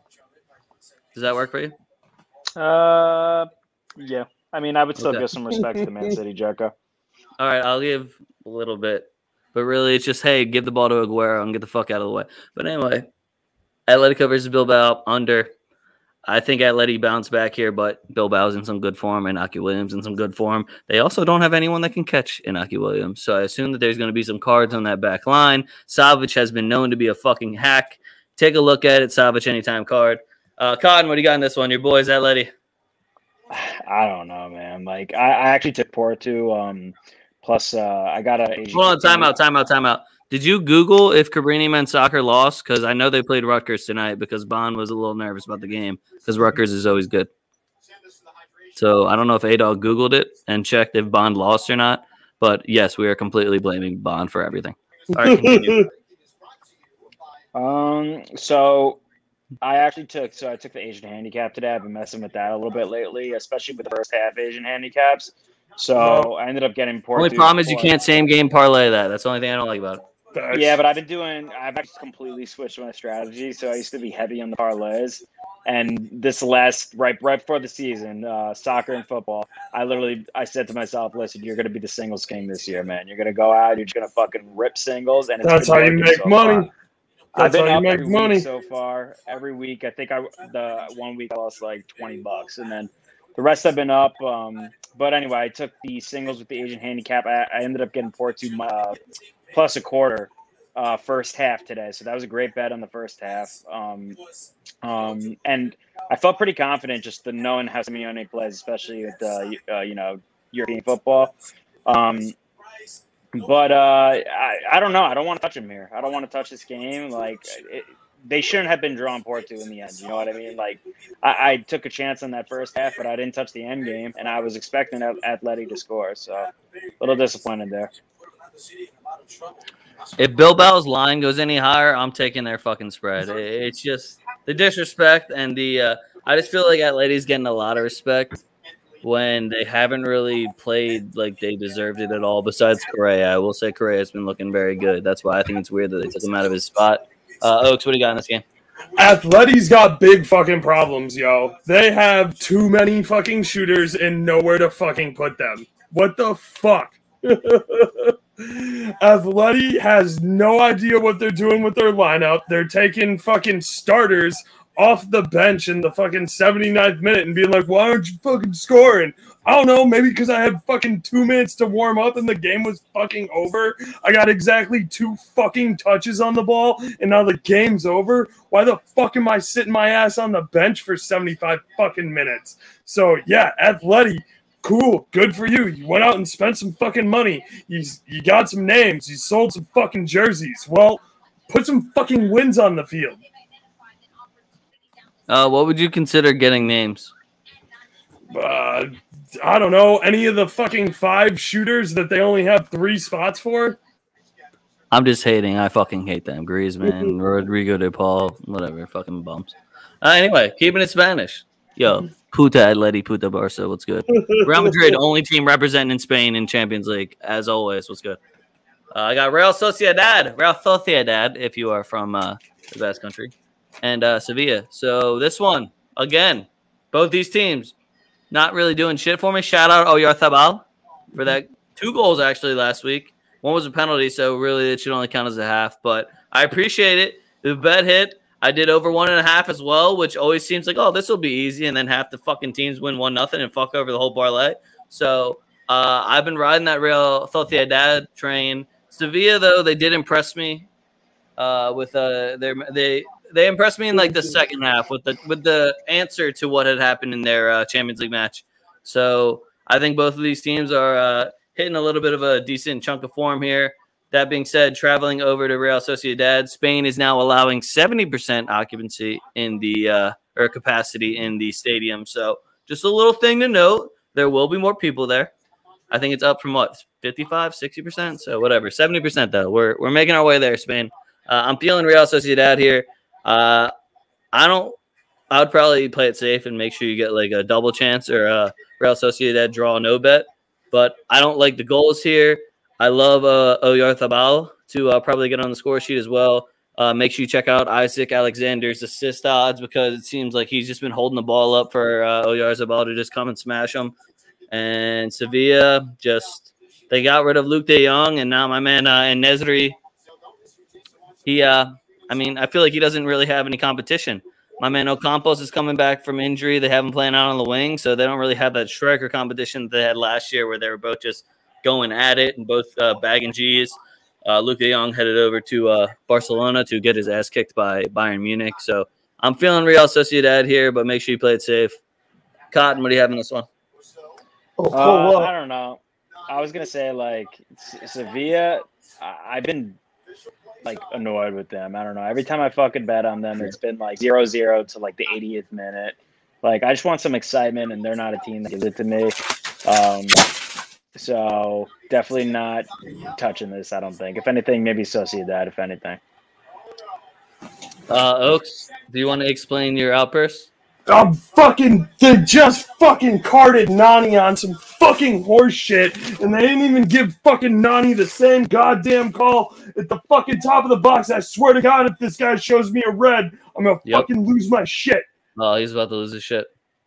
Does that work for you? Uh, yeah. I mean, I would still Okay. give some respect to Man City Dzeko. All right, I'll give a little bit. But really, it's just, hey, give the ball to Aguero and get the fuck out of the way. But anyway, Atletico versus Bilbao, under. I think Atleti bounced back here, but Bilbao's in some good form, and Inaki Williams in some good form. They also don't have anyone that can catch Inaki Williams, so I assume that there's going to be some cards on that back line. Savic has been known to be a fucking hack. Take a look at it, Savic anytime card. Uh, Kotn, what do you got in this one? Your boys, Atleti. I don't know, man. Like, I, I actually took Porto. Um, plus, uh, I got a. Hold on, timeout, timeout, timeout. Did you Google if Cabrini men's soccer lost? Because I know they played Rutgers tonight because Bond was a little nervous about the game because Rutgers is always good. So I don't know if A-Dog Googled it and checked if Bond lost or not. But, yes, we are completely blaming Bond for everything. All right, continue. um, so I actually took – so I took the Asian handicap today. I've been messing with that a little bit lately, especially with the first half Asian handicaps. So I ended up getting Porto. Only problem is you can't same-game parlay that. That's the only thing I don't like about it. Facts. Yeah, but I've been doing – I've actually completely switched my strategy. So I used to be heavy on the parlays. And this last – right right before the season, uh, soccer and football, I literally – I said to myself, listen, you're going to be the singles king this year, man. You're going to go out. You're just going to fucking rip singles. And it's That's how you make so money. Far. I've That's been how you up make every money. week so far. Every week, I think I the one week I lost like twenty bucks, and then the rest have been up. Um, but anyway, I took the singles with the Asian handicap. I, I ended up getting Porto uh, plus a quarter uh, first half today, so that was a great bet on the first half. Um, um, and I felt pretty confident just the knowing how Simeone plays, especially with uh, uh, you know European football. Um, But uh, I, I don't know. I don't want to touch him here. I don't want to touch this game. Like it, they shouldn't have been drawn Porto in the end. You know what I mean? Like I, I took a chance on that first half, but I didn't touch the end game, and I was expecting Atleti to score. So a little disappointed there. If Bilbao's line goes any higher, I'm taking their fucking spread. It's just the disrespect and the uh, – I just feel like Atleti's getting a lot of respect when they haven't really played like they deserved it at all, besides Correa. I will say Correa's been looking very good. That's why I think it's weird that they took him out of his spot. Uh, Oaks, what do you got in this game? Atleti's got big fucking problems, yo. They have too many fucking shooters and nowhere to fucking put them. What the fuck? Atleti has no idea what they're doing with their lineup. They're taking fucking starters off the bench in the fucking seventy-ninth minute and being like, why aren't you fucking scoring? I don't know, maybe because I had fucking two minutes to warm up and the game was fucking over. I got exactly two fucking touches on the ball and now the game's over. Why the fuck am I sitting my ass on the bench for seventy-five fucking minutes? So, yeah, Atleti, Cool. Good for you. You went out and spent some fucking money. You, you got some names. You sold some fucking jerseys. Well, put some fucking wins on the field. Uh, what would you consider getting names? Uh, I don't know. Any of the fucking five shooters that they only have three spots for? I'm just hating. I fucking hate them. Griezmann, Rodrigo de Paul, whatever. Fucking bums. Uh, anyway, keeping it Spanish. Yo, puta Atleti, puta Barca. What's good? Real Madrid, only team representing in Spain in Champions League. As always, what's good? Uh, I got Real Sociedad. Real Sociedad, if you are from uh, the Basque Country. And uh, Sevilla. So this one, again, both these teams not really doing shit for me. Shout out Oyarzabal for that. Two goals, actually, last week. One was a penalty, so really it should only count as a half. But I appreciate it. The bet hit. I did over one and a half as well, which always seems like, oh, this will be easy. And then half the fucking teams win one nothing and fuck over the whole parlay. So uh, I've been riding that Real Sociedad train. Sevilla, though, they did impress me uh, with uh, their they they impressed me in like the second half with the with the answer to what had happened in their uh, Champions League match. So I think both of these teams are uh, hitting a little bit of a decent chunk of form here. That being said, traveling over to Real Sociedad, Spain is now allowing seventy percent occupancy in the uh, or capacity in the stadium. So just a little thing to note, there will be more people there. I think it's up from what, fifty-five, sixty percent? So whatever, seventy percent though. We're we're making our way there, Spain. Uh, I'm feeling Real Sociedad here. Uh, I don't. I would probably play it safe and make sure you get like a double chance or a Real Sociedad draw no bet. But I don't like the goals here. I love uh, Oyarzabal to uh, probably get on the score sheet as well. Uh, make sure you check out Isaac Alexander's assist odds because it seems like he's just been holding the ball up for uh, Oyarzabal to just come and smash him. And Sevilla, just they got rid of Luke de Jong, and now my man uh, Nesri, he, uh, I mean, I feel like he doesn't really have any competition. My man Ocampos is coming back from injury. They have him playing out on the wing, so they don't really have that striker competition that they had last year where they were both just going at it and both uh, bagging G's. Uh, Luke de Jong headed over to uh, Barcelona to get his ass kicked by Bayern Munich. So I'm feeling Real Sociedad here, but make sure you play it safe. Kotn, what do you have in this one? Uh, I don't know. I was gonna say like Sevilla. I've been like annoyed with them. I don't know. Every time I fucking bet on them, it's been like zero zero to like the eightieth minute. Like I just want some excitement, and they're not a team that gives it to me. Um, so definitely not touching this. I don't think. If anything, maybe Sociedad. If anything. Uh, Oaks, do you want to explain your outburst? I'm fucking, they just fucking carded Nani on some fucking horse shit, and they didn't even give fucking Nani the same goddamn call at the fucking top of the box. I swear to God, if this guy shows me a red, I'm gonna Yep. fucking lose my shit. Oh, he's about to lose his shit.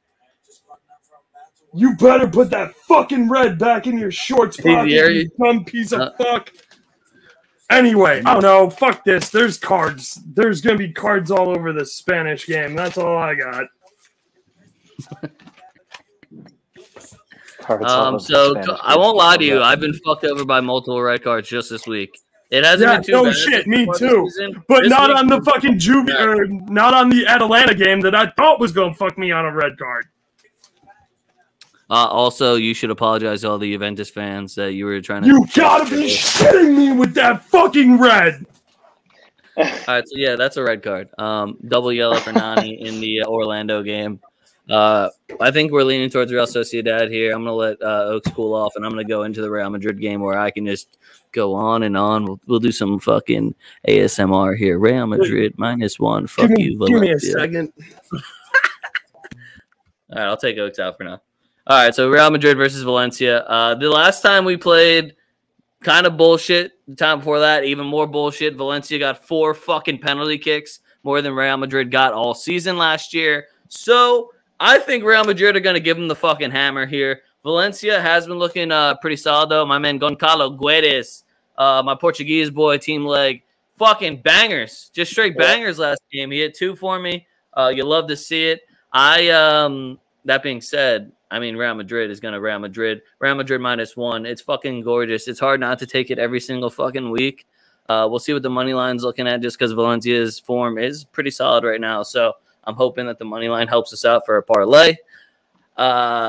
You better put that fucking red back in your shorts pocket, Easier. you dumb piece of Uh, fuck. Anyway, I don't know. Fuck this. There's cards. There's gonna be cards all over the Spanish game. That's all I got. Um, so I won't lie to you. I've been fucked over by multiple red cards just this week. It hasn't Yeah, been too no bad shit, so me far this too. season. But This not week- on the fucking Juve, Yeah. or not on the Atalanta game that I thought was gonna fuck me on a red card. Uh, also, you should apologize to all the Juventus fans that you were trying to. You gotta be shitting me with that fucking red. All right, so yeah, that's a red card. Um, double yellow for Nani in the uh, Orlando game. Uh, I think we're leaning towards Real Sociedad here. I'm gonna let uh, Oaks cool off, and I'm gonna go into the Real Madrid game where I can just go on and on. We'll, we'll do some fucking A S M R here. Real Madrid minus one. Fuck Give me, you, give me a Valencia. second. All right, I'll take Oaks out for now. All right, so Real Madrid versus Valencia. Uh, the last time we played, kind of bullshit. The time before that, even more bullshit. Valencia got four fucking penalty kicks, more than Real Madrid got all season last year. So I think Real Madrid are going to give them the fucking hammer here. Valencia has been looking uh, pretty solid, though. My man Goncalo Guedes, uh, my Portuguese boy, team leg, fucking bangers. Just straight bangers last game. He hit two for me. Uh, you love to see it. I, um, that being said, I mean, Real Madrid is going to Real Madrid. Real Madrid minus one. It's fucking gorgeous. It's hard not to take it every single fucking week. Uh, we'll see what the money line's looking at just because Valencia's form is pretty solid right now. So I'm hoping that the money line helps us out for a parlay. Uh,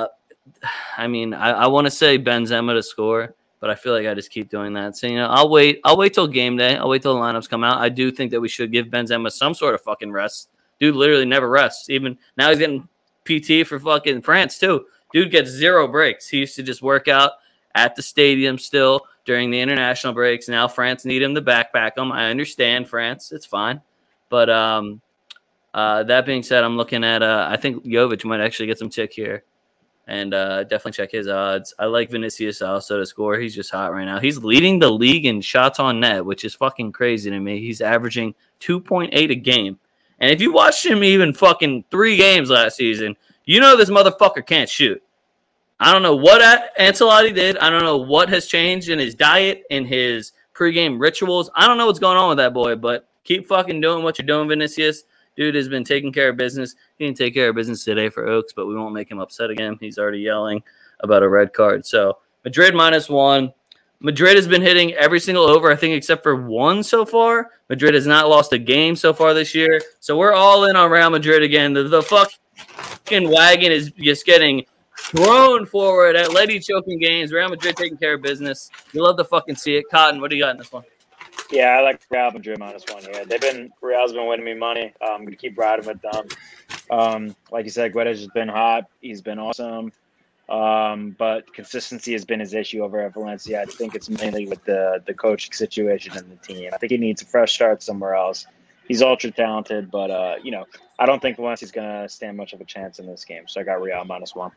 I mean, I, I want to say Benzema to score, but I feel like I just keep doing that. So, you know, I'll wait. I'll wait till game day. I'll wait till the lineups come out. I do think that we should give Benzema some sort of fucking rest. Dude literally never rests. Even now he's getting P T for fucking France too. Dude gets zero breaks. He used to just work out at the stadium still during the international breaks. Now France need him to backpack him. I understand France. It's fine. But um, uh, that being said, I'm looking at uh, I think Jovic might actually get some tick here. And uh, definitely check his odds. I like Vinicius also to score. He's just hot right now. He's leading the league in shots on net, which is fucking crazy to me. He's averaging two point eight a game. And if you watched him even fucking three games last season, you know this motherfucker can't shoot. I don't know what Ancelotti did. I don't know what has changed in his diet, in his pregame rituals. I don't know what's going on with that boy, but keep fucking doing what you're doing, Vinicius. Dude has been taking care of business. He didn't take care of business today for Oaks, but we won't make him upset again. He's already yelling about a red card. So Madrid minus one. Madrid has been hitting every single over, I think, except for one so far. Madrid has not lost a game so far this year. So we're all in on Real Madrid again. The, the fucking wagon is just getting thrown forward at Letty choking games. Real Madrid taking care of business. You love to fucking see it. Kotn, what do you got in this one? Yeah, I like Real Madrid minus one here. They've been Real's been winning me money. Uh, I'm gonna keep riding with them. Um, like you said, Guedes has been hot. He's been awesome. Um, but consistency has been his issue over at Valencia. I think it's mainly with the the coaching situation and the team. I think he needs a fresh start somewhere else. He's ultra talented, but uh, you know, I don't think Valencia's gonna stand much of a chance in this game. So I got Real minus one.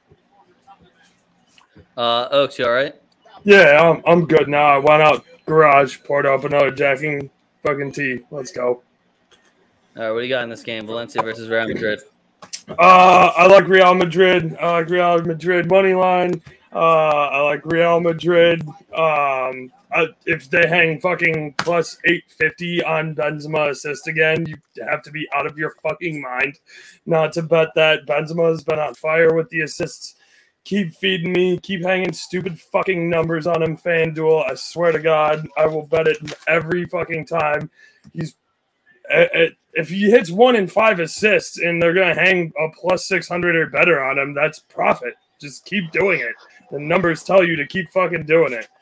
Uh, Oaks, you all right? Yeah, I'm, I'm good now. I went out garage, poured up another jacking fucking tea. Let's go. All right, what do you got in this game? Valencia versus Real Madrid. Uh, I like Real Madrid. I like Real Madrid money line. Uh, I like Real Madrid. Um, I, if they hang fucking plus eight fifty on Benzema assist again, you have to be out of your fucking mind not to bet that. Benzema has been on fire with the assists. Keep feeding me. Keep hanging stupid fucking numbers on him, FanDuel. I swear to God, I will bet it every fucking time. He's if he hits one in five assists and they're gonna hang a plus six hundred or better on him, that's profit. Just keep doing it. The numbers tell you to keep fucking doing it.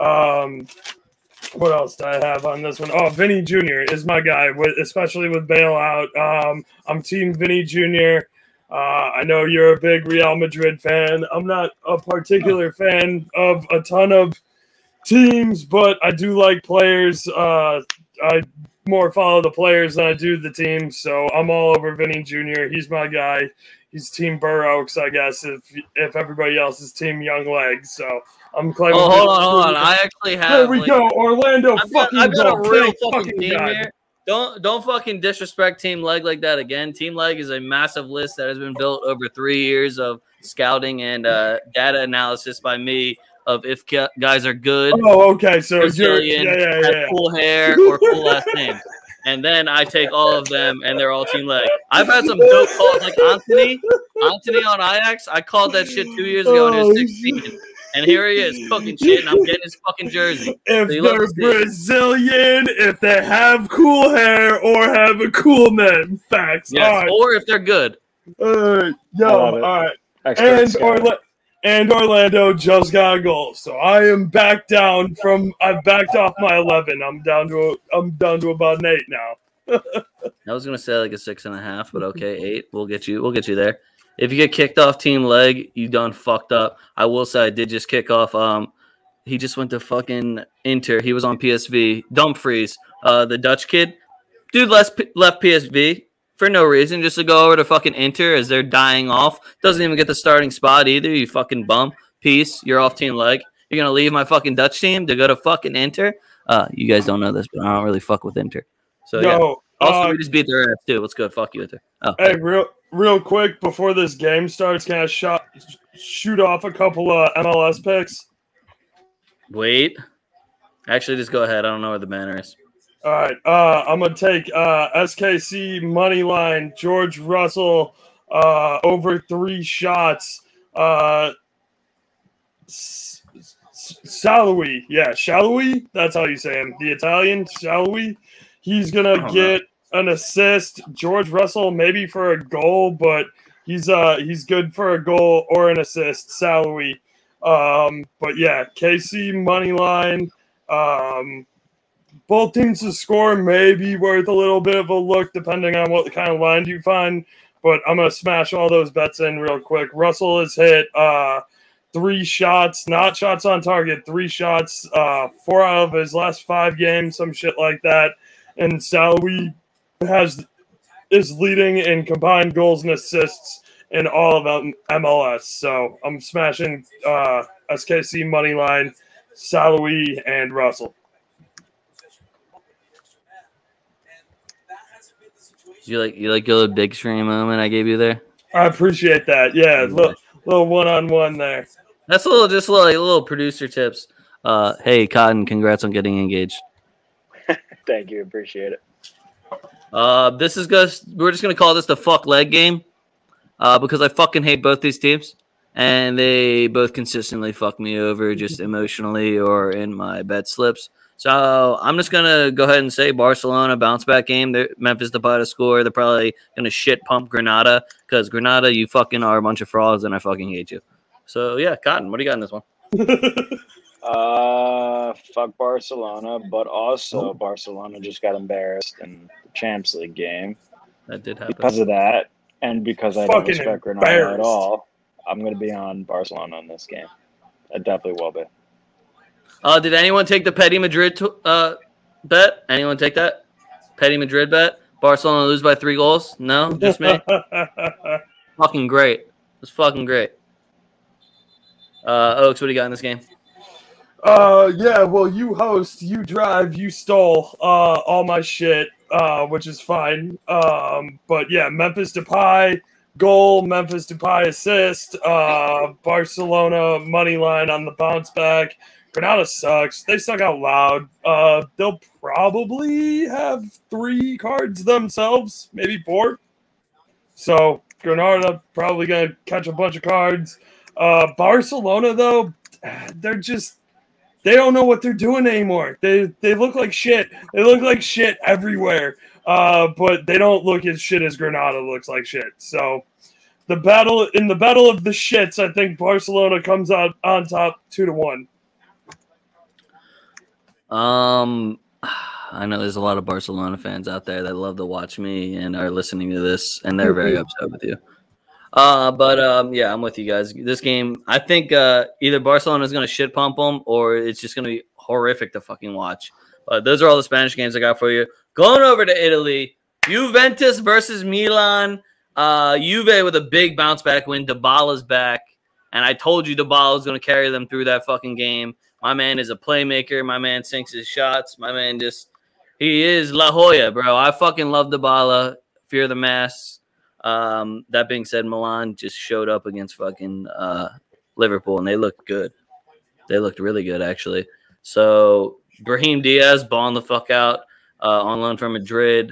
Um, what else do I have on this one? Oh, Vinny Junior is my guy, with, especially with bailout. Um, I'm Team Vinny Junior Uh, I know you're a big Real Madrid fan. I'm not a particular fan of a ton of teams, but I do like players. Uh, I more follow the players than I do the teams, so I'm all over Vinny Junior He's my guy. He's Team Burrows, I guess, if if everybody else is Team Young Legs. So I'm claiming. Oh, hold on, hold on. I actually have. There we like, go, Orlando. I've got, fucking I've got a real fucking, fucking team guy. here. Don't don't fucking disrespect Team Leg like that again. Team Leg is a massive list that has been built over three years of scouting and uh, data analysis by me of if guys are good. Oh, okay. So Brazilian, you're, yeah, yeah, yeah. have cool hair or cool last name. And then I take all of them, and they're all Team Leg. I've had some dope calls, like Anthony, Anthony on Ajax. I called that shit two years ago, and he was sixteen. And here he is, cooking shit, and I'm getting his fucking jersey. If so they're Brazilian, if they have cool hair, or have a cool name. Facts. Yes, all right. or if they're good. Uh, yo, all right. Expert And Orla- and Orlando just got a goal, so I am back down from. I backed off my eleven. I'm down to. A, I'm down to about an eight now. I was gonna say like a six and a half, but okay, eight. We'll get you. We'll get you there. If you get kicked off Team Leg, you done fucked up. I will say I did just kick off. Um, he just went to fucking Inter. He was on P S V. Dumfries, uh, the Dutch kid, dude, left left P S V for no reason, just to go over to fucking Inter as they're dying off. Doesn't even get the starting spot either. You fucking bum. Peace. You're off Team Leg. You're gonna leave my fucking Dutch team to go to fucking Inter. Uh, you guys don't know this, but I don't really fuck with Inter. So Yo, yeah. Also, uh, we just beat their ass too. Let's go. Fuck you, Inter. Oh, hey, real. Real quick, before this game starts, can I shot, shoot off a couple of M L S picks? Wait. Actually, just go ahead. I don't know where the banner is. All right. Uh, I'm going to take uh, S K C money line, George Russell, uh, over three shots. Uh, Salui. Yeah, Salui. That's how you say him. The Italian, Salui. He's going to get an assist. George Russell maybe for a goal, but he's uh he's good for a goal or an assist. Salary. Um, but yeah, K C money line. Um, both teams to score may be worth a little bit of a look depending on what kind of line you find. But I'm gonna smash all those bets in real quick. Russell has hit uh three shots, not shots on target, three shots, uh, four out of his last five games, some shit like that. And Salary has is leading in combined goals and assists in all of M L S. So I'm smashing uh, S K C money line, Salary, and Russell. You like you like your little big stream moment I gave you there? I appreciate that. Yeah, little, little one-on-one there. That's a little, just a little, like, little producer tips. Uh, hey, Kotn, congrats on getting engaged. Thank you, appreciate it. Uh, this is just we're just gonna call this the fuck leg game, uh, because I fucking hate both these teams, and they both consistently fuck me over, just emotionally or in my bet slips. So I'm just gonna go ahead and say Barcelona bounce back game. They're, Memphis Depay to score. They're probably gonna shit pump Granada because Granada, you fucking are a bunch of frauds, and I fucking hate you. So yeah, Kotn, what do you got in this one? uh, fuck Barcelona, but also Barcelona just got embarrassed in the Champions League game. That did happen Because of that, and because I don't Fucking respect Granada at all, I'm gonna be on Barcelona in this game. I definitely will be. Uh, did anyone take the Petty Madrid to, uh, bet? Anyone take that? Petty Madrid bet? Barcelona lose by three goals? No? Just me? Fucking great. It's fucking great. Uh, Oaks, what do you got in this game? Uh, yeah, well, you host, you drive, you stole uh, all my shit, uh, which is fine. Um, but yeah, Memphis Depay, goal, Memphis Depay assist, uh, Barcelona money line on the bounce back. Granada sucks. They suck out loud. Uh, they'll probably have three cards themselves, maybe four. So Granada probably going to catch a bunch of cards. Uh, Barcelona, though, they're just – they don't know what they're doing anymore. They they look like shit. They look like shit everywhere. Uh, but they don't look as shit as Granada looks like shit. So the battle in the battle of the shits, I think Barcelona comes out on top two to one. Um, I know there's a lot of Barcelona fans out there that love to watch me and are listening to this, and they're very upset with you. Uh, but um, yeah, I'm with you guys. This game, I think uh, either Barcelona is going to shit pump them, or it's just going to be horrific to fucking watch. But those are all the Spanish games I got for you. Going over to Italy, Juventus versus Milan. Uh, Juve with a big bounce back win. Dybala's back, and I told you Dybala was going to carry them through that fucking game. My man is a playmaker. My man sinks his shots. My man just – he is La Jolla, bro. I fucking love Dybala. Fear the mass. Um, that being said, Milan just showed up against fucking uh, Liverpool, and they looked good. They looked really good, actually. So, Brahim Diaz balling the fuck out uh, on loan from Madrid.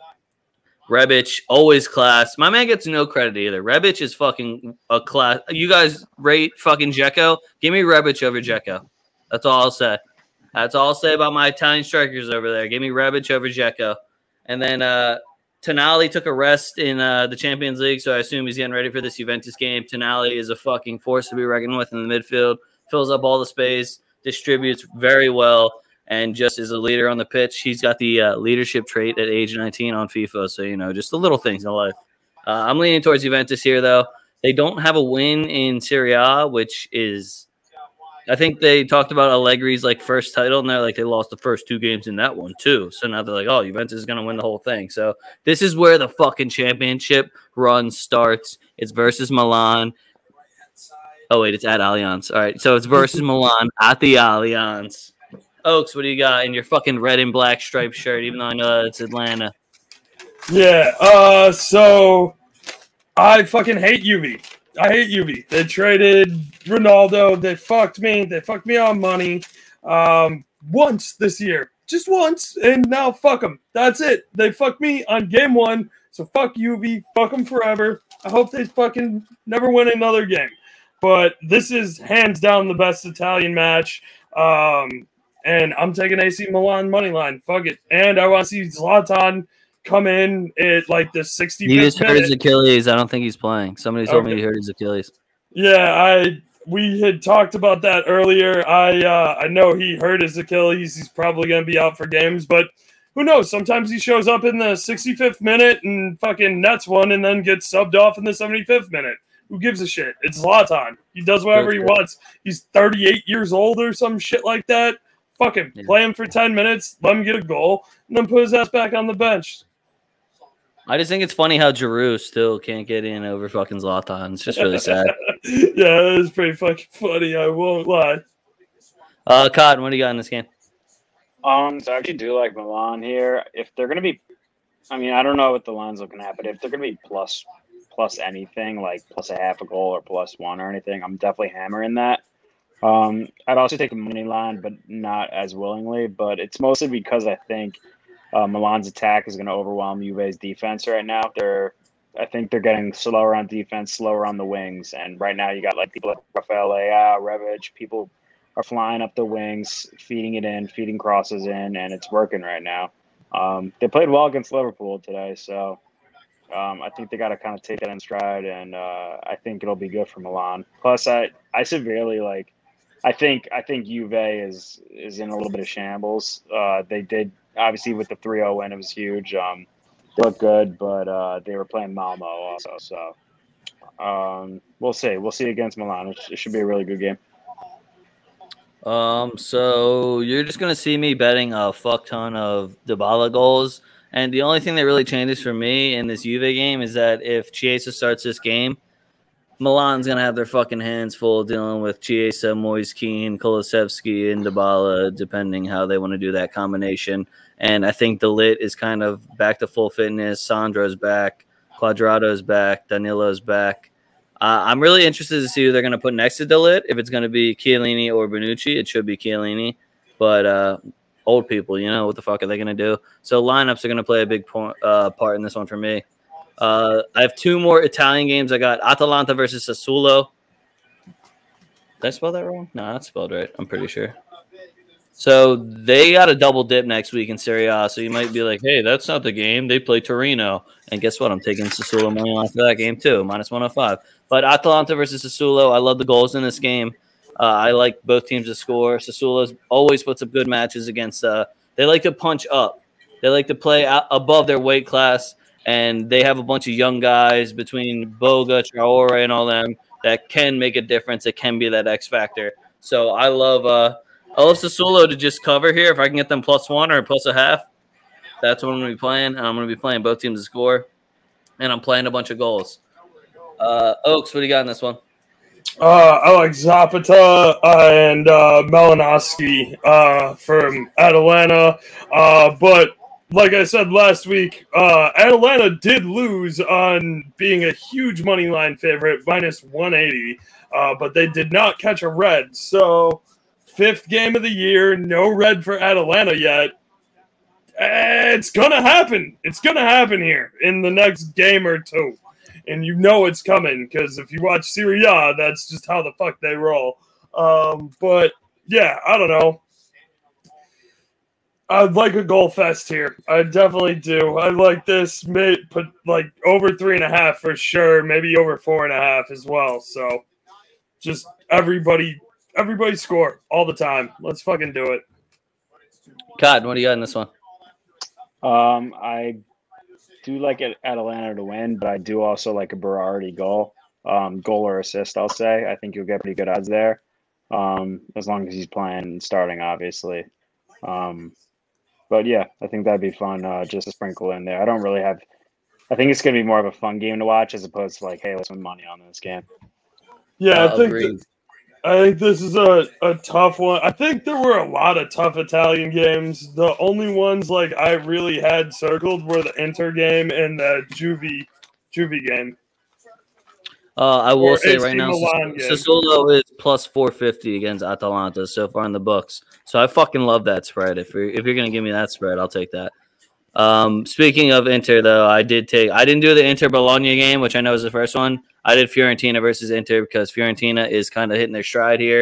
Rebic, always class. My man gets no credit either. Rebic is fucking a class. You guys rate fucking Dzeko? Give me Rebic over Dzeko. That's all I'll say. That's all I'll say about my Italian strikers over there. Give me Rebic over Dzeko. And then uh, Tonali took a rest in uh, the Champions League, so I assume he's getting ready for this Juventus game. Tonali is a fucking force to be reckoned with in the midfield. Fills up all the space, distributes very well, and just is a leader on the pitch. He's got the uh, leadership trait at age nineteen on FIFA, so, you know, just the little things in life. Uh, I'm leaning towards Juventus here, though. They don't have a win in Serie A, which is – I think they talked about Allegri's like first title, and they're like they lost the first two games in that one too. So now they're like, oh, Juventus is gonna win the whole thing. So this is where the fucking championship run starts. It's versus Milan. Oh wait, it's at Allianz. All right, so it's versus Milan at the Allianz. Oaks, what do you got in your fucking red and black striped shirt? Even though I know it's Atlanta. Yeah. Uh. So I fucking hate Juve. I hate Juve. They traded Ronaldo. They fucked me. They fucked me on money um, once this year. Just once. And now fuck them. That's it. They fucked me on game one. So fuck Juve. Fuck them forever. I hope they fucking never win another game. But this is hands down the best Italian match. Um, and I'm taking A C Milan money line. Fuck it. And I want to see Zlatan come in at like the He sixty-fifth just hurt minute. his Achilles. I don't think he's playing. Somebody told Okay. me he hurt his Achilles. Yeah, I we had talked about that earlier. I uh, I know he hurt his Achilles. He's probably going to be out for games, but who knows? Sometimes he shows up in the sixty-fifth minute and fucking nets one and then gets subbed off in the seventy-fifth minute. Who gives a shit? It's Zlatan. He does whatever he wants. He's thirty-eight years old or some shit like that. Fuck him. Yeah. Play him for ten minutes, let him get a goal, and then put his ass back on the bench. I just think it's funny how Giroud still can't get in over fucking Zlatan. It's just really sad. Yeah, it's pretty fucking funny. I won't lie. Uh, Kotn, what do you got in this game? Um, so I actually do like Milan here. If they're going to be, I mean, I don't know what the line's looking at, but if they're going to be plus plus anything, like plus a half a goal or plus one or anything, I'm definitely hammering that. Um, I'd also take the money line, but not as willingly. But it's mostly because I think uh, Milan's attack is going to overwhelm Juve's defense right now. They're, I think they're getting slower on defense, slower on the wings, and right now you got like people like Rafael Leao, Rebic, people are flying up the wings, feeding it in, feeding crosses in, and it's working right now. Um, they played well against Liverpool today, so um, I think they got to kind of take it in stride, and uh, I think it'll be good for Milan. Plus, I, I severely like. I think I think Juve is is in a little bit of shambles. Uh, they did obviously with the three oh win, it was huge. Um, they looked good, but uh, they were playing Malmo also, so um, we'll see. We'll see against Milan. It, it should be a really good game. Um, so you're just gonna see me betting a fuck ton of Dybala goals, and the only thing that really changes for me in this Juve game is that if Chiesa starts this game, Milan's gonna have their fucking hands full dealing with Chiesa, Moise Kean, Kulusevski, and Dybala, depending how they want to do that combination. And I think the lit is kind of back to full fitness. Sandro's back, Quadrado's back, Danilo's back. Uh, I'm really interested to see who they're going to put next to Delit. If it's going to be Chiellini or Bonucci, it should be Chiellini. But uh, old people, you know, what the fuck are they going to do? So lineups are going to play a big point, uh, part in this one for me. Uh, I have two more Italian games. I got Atalanta versus Sassuolo. Did I spell that wrong? No, that's spelled right. I'm pretty sure. So they got a double dip next week in Serie A. So you might be like, hey, that's not the game. They play Torino. And guess what? I'm taking Sassuolo money line for that game too, minus one oh five. But Atalanta versus Sassuolo, I love the goals in this game. Uh, I like both teams to score. Sassuolo always puts up good matches against uh, – they like to punch up. They like to play out above their weight class, and they have a bunch of young guys between Boga, Traore, and all them that can make a difference. It can be that X factor. So I love uh, I love Sassuolo to just cover here. If I can get them plus one or plus a half, that's what I'm going to be playing. And I'm going to be playing both teams to score, and I'm playing a bunch of goals. Uh, Oaks, what do you got in this one? Uh, I like Zapata and uh, Malinowski uh, from Atalanta. Uh, but like I said last week, uh, Atalanta did lose on being a huge money line favorite, minus one eighty. Uh, but they did not catch a red. So fifth game of the year, no red for Atalanta yet. It's going to happen. It's going to happen here in the next game or two. And you know it's coming because if you watch Serie A, that's just how the fuck they roll. Um, but, yeah, I don't know. I'd like a goal fest here. I definitely do. I like this. May, put like over three and a half for sure. Maybe over four and a half as well. So just everybody, everybody score all the time. Let's fucking do it. Kotn, what do you got in this one? Um, I do like it Atalanta to win, but I do also like a Berardi goal, um, goal or assist. I'll say I think you'll get pretty good odds there, um, as long as he's playing and starting, obviously. Um, but yeah, I think that'd be fun uh, just to sprinkle in there. I don't really have. I think it's gonna be more of a fun game to watch as opposed to like, hey, let's win money on this game. Yeah, Uh, I think. agreed. That, I think this is a, a tough one. I think there were a lot of tough Italian games. The only ones like I really had circled were the Inter game and the Juve Juve game. Uh, I will Or say A C right now, Milan game. Sassuolo is plus four fifty against Atalanta so far in the books. So I fucking love that spread. If you're if you're gonna give me that spread, I'll take that. Um, speaking of Inter, though, I did take I didn't do the Inter Bologna game, which I know is the first one. I did Fiorentina versus Inter because Fiorentina is kind of hitting their stride here.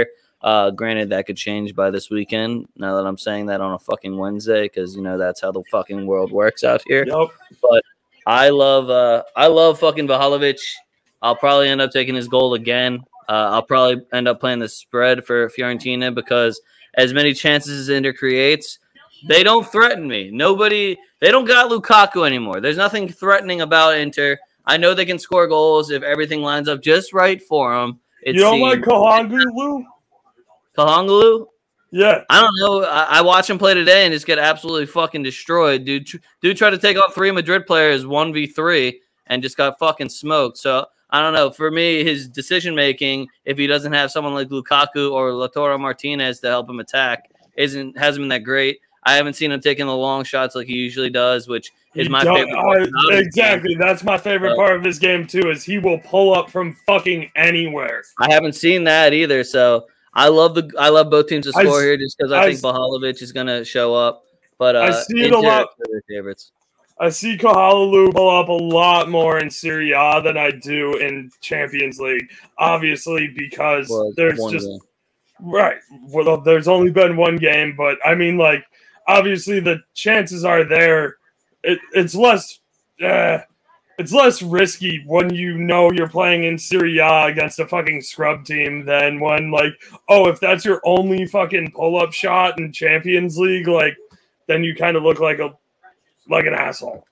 Uh, granted, that could change by this weekend. Now that I'm saying that on a fucking Wednesday, because you know that's how the fucking world works out here. Yep. But I love, uh, I love fucking Vlahovic. I'll probably end up taking his goal again. Uh, I'll probably end up playing the spread for Fiorentina because as many chances as Inter creates, they don't threaten me. Nobody, they don't got Lukaku anymore. There's nothing threatening about Inter. I know they can score goals if everything lines up just right for them. You don't like Kahangulu? Kahangulu? Yeah. I don't know. I, I watched him play today and just get absolutely fucking destroyed. Dude, tr- dude tried to take out three Madrid players one v three and just got fucking smoked. So, I don't know. For me, his decision-making, if he doesn't have someone like Lukaku or Lautaro Martinez to help him attack, isn't hasn't been that great. I haven't seen him taking the long shots like he usually does, which is my favorite part. I, exactly. That's my favorite part of his game, too, is he will pull up from fucking anywhere. I haven't seen that either, so I love the I love both teams to score I, here just because I, I think Vlahovic is going to show up. But uh, I see it a lot. Favorites. I see Kahalalu pull up a lot more in Serie A than I do in Champions League, obviously because well, there's just game. right. Well, there's only been one game, but I mean, like, obviously the chances are there. It, it's less, uh, it's less risky when you know you're playing in Serie A against a fucking scrub team than when, like, oh, if that's your only fucking pull-up shot in Champions League, like, then you kind of look like a like an asshole.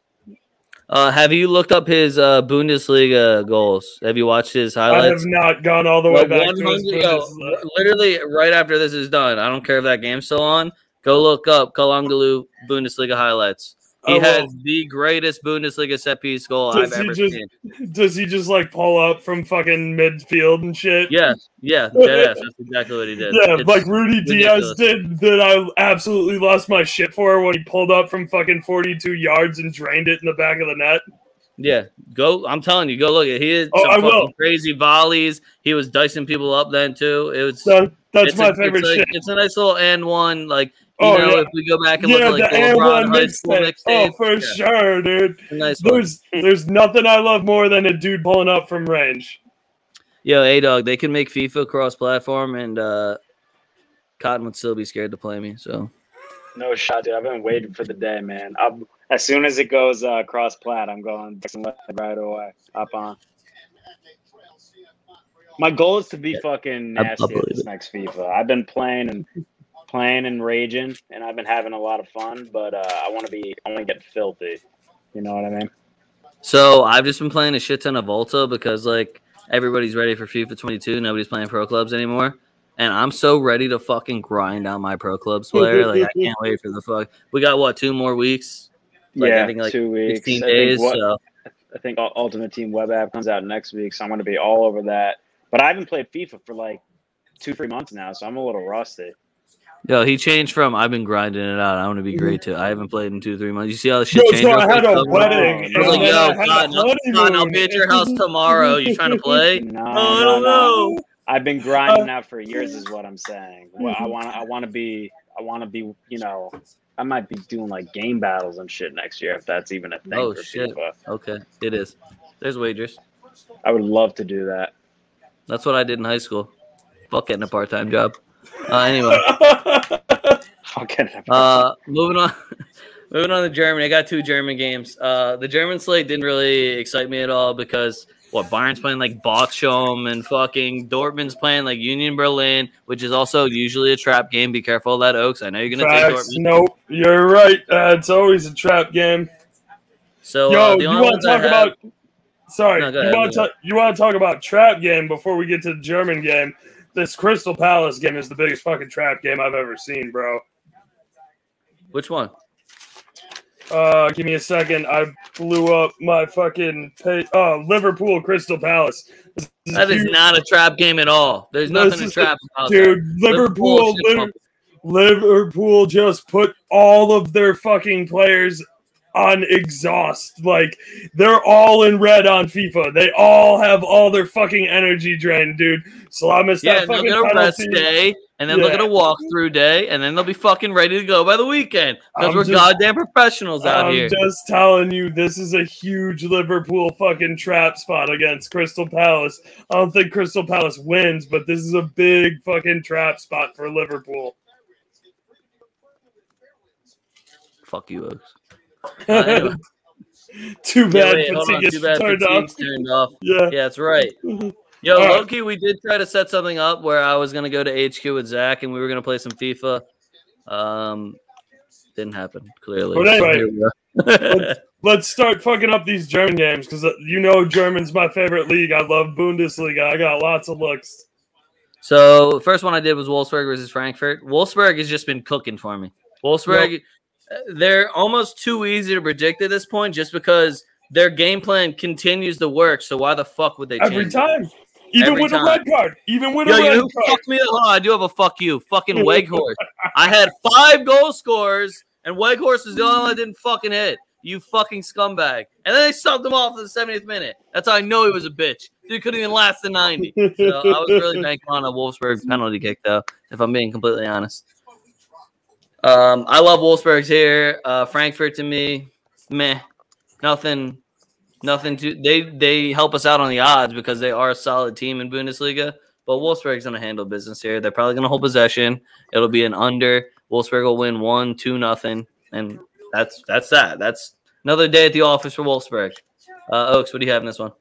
Uh, have you looked up his uh, Bundesliga goals? Have you watched his highlights? I have not gone all the way well, back to his Bundesliga. Literally, right after this is done, I don't care if that game's still on, go look up Kalangulu Bundesliga highlights. He oh, well, has the greatest Bundesliga set-piece goal I've ever just, seen. Does he just, like, pull up from fucking midfield and shit? Yeah, yeah, deadass. That's exactly what he did. Yeah, it's like Rudy ridiculous. Diaz did that I absolutely lost my shit for when he pulled up from fucking forty-two yards and drained it in the back of the net. Yeah, go. I'm telling you, go look at it. He had oh, some I fucking will. crazy volleys. He was dicing people up then, too. It was that, That's my a, favorite it's shit. A, it's a nice little and one, like, You oh, know, yeah. if we go back and yeah, look at like the the LeBron high school mixtape. mixtape. Oh, for yeah. sure, dude. Nice there's there's nothing I love more than a dude pulling up from range. Yo, A-Dog, they can make FIFA cross-platform, and uh, Kotn would still be scared to play me, so. No shot, dude. I've been waiting for the day, man. I'll, as soon as it goes uh, cross-plat, I'm going right away. Up on. My goal is to be fucking nasty at this it. next FIFA. I've been playing and playing and raging, and I've been having a lot of fun. But uh, I want to be, I want to get filthy. You know what I mean? So I've just been playing a shit ton of Volta because like everybody's ready for FIFA twenty-two. Nobody's playing pro clubs anymore, and I'm so ready to fucking grind out my pro clubs player. Like I can't wait for the fuck. We got what two more weeks? Like, yeah, I think like two weeks. sixteen I days. Think what, so. I think Ultimate Team Web App comes out next week, so I'm going to be all over that. But I haven't played FIFA for like two, three months now, so I'm a little rusty. Yo, he changed from I've been grinding it out. I want to be great too. I haven't played in two, three months. You see how the shit Yo, changed? So I had a wedding. I was like, yo, God, I'll, I'll be at your house tomorrow. You trying to play? No, oh, no, I don't no. know. I've been grinding out for years, is what I'm saying. Well, I want to, I want to be, I want to be, you know, I might be doing like game battles and shit next year if that's even a thing. Oh for shit! FIFA. Okay, it is. There's wagers. I would love to do that. That's what I did in high school. Fuck getting a part-time job. Uh, anyway. Fucking. Uh, moving on. moving on to Germany. I got two German games. Uh, the German slate didn't really excite me at all because what Bayern's playing like Bochum and fucking Dortmund's playing like Union Berlin, which is also usually a trap game. Be careful of that, Oaks. I know you're gonna Facts. take Dortmund. Nope, you're right. Uh, it's always a trap game. So Yo, uh, the you only want to talk have... about? Sorry, no, you want to talk, you want to talk about trap game before we get to the German game? This Crystal Palace game is the biggest fucking trap game I've ever seen, bro. Which one? Uh, give me a second. I blew up my fucking pay- oh Liverpool Crystal Palace. Is that is huge. not a trap game at all. There's nothing to trap about dude. That. Liverpool, Liverpool, Liverpool just put all of their fucking players on exhaust. Like they're all in red on FIFA. They all have all their fucking energy drained, dude. Salamis yeah, that no, fucking they're rest penalty. day, and then Yeah. they'll get a walkthrough day, and then they'll be fucking ready to go by the weekend because I'm we're just- goddamn professionals out I'm here. just telling you, this is a huge Liverpool fucking trap spot against Crystal Palace. I don't think Crystal Palace wins, but this is a big fucking trap spot for Liverpool. Fuck you, Oaks. Uh, anyway. Too Yeah, bad wait, hold on. fatigue is Too bad turned fatigue's off. turned off. Yeah. Yeah, that's right. Yo, All right. low-key, we did try to set something up where I was going to go to H Q with Zach, and we were going to play some FIFA. Um, didn't happen, clearly. But anyway, So here we go. let's, let's start fucking up these German games because you know German's my favorite league. I love Bundesliga. I got lots of looks. So the first one I did was Wolfsburg versus Frankfurt. Wolfsburg has just been cooking for me. Wolfsburg, Yep. they're almost too easy to predict at this point just because their game plan continues to work. So why the fuck would they change Every it? time. Even Every with time. a red card. Even with Yo, a you red know who card. fucked me up? Hold on, I do have a fuck you. Fucking Weghorst. I had five goal scorers, and Weghorst was the only one that didn't fucking hit. You fucking scumbag. And then they subbed him off in the seventieth minute. That's how I know he was a bitch. Dude couldn't even last the ninety. So I was really banking on a Wolfsburg penalty kick, though, if I'm being completely honest. Um, I love Wolfsburg's here. Uh, Frankfurt to me, meh. Nothing. Nothing to they they help us out on the odds because they are a solid team in Bundesliga. But Wolfsburg's gonna handle business here. They're probably gonna hold possession. It'll be an under. Wolfsburg will win one, two, nothing, and that's that's that. That's another day at the office for Wolfsburg. Uh, Oaks, what do you have in this one?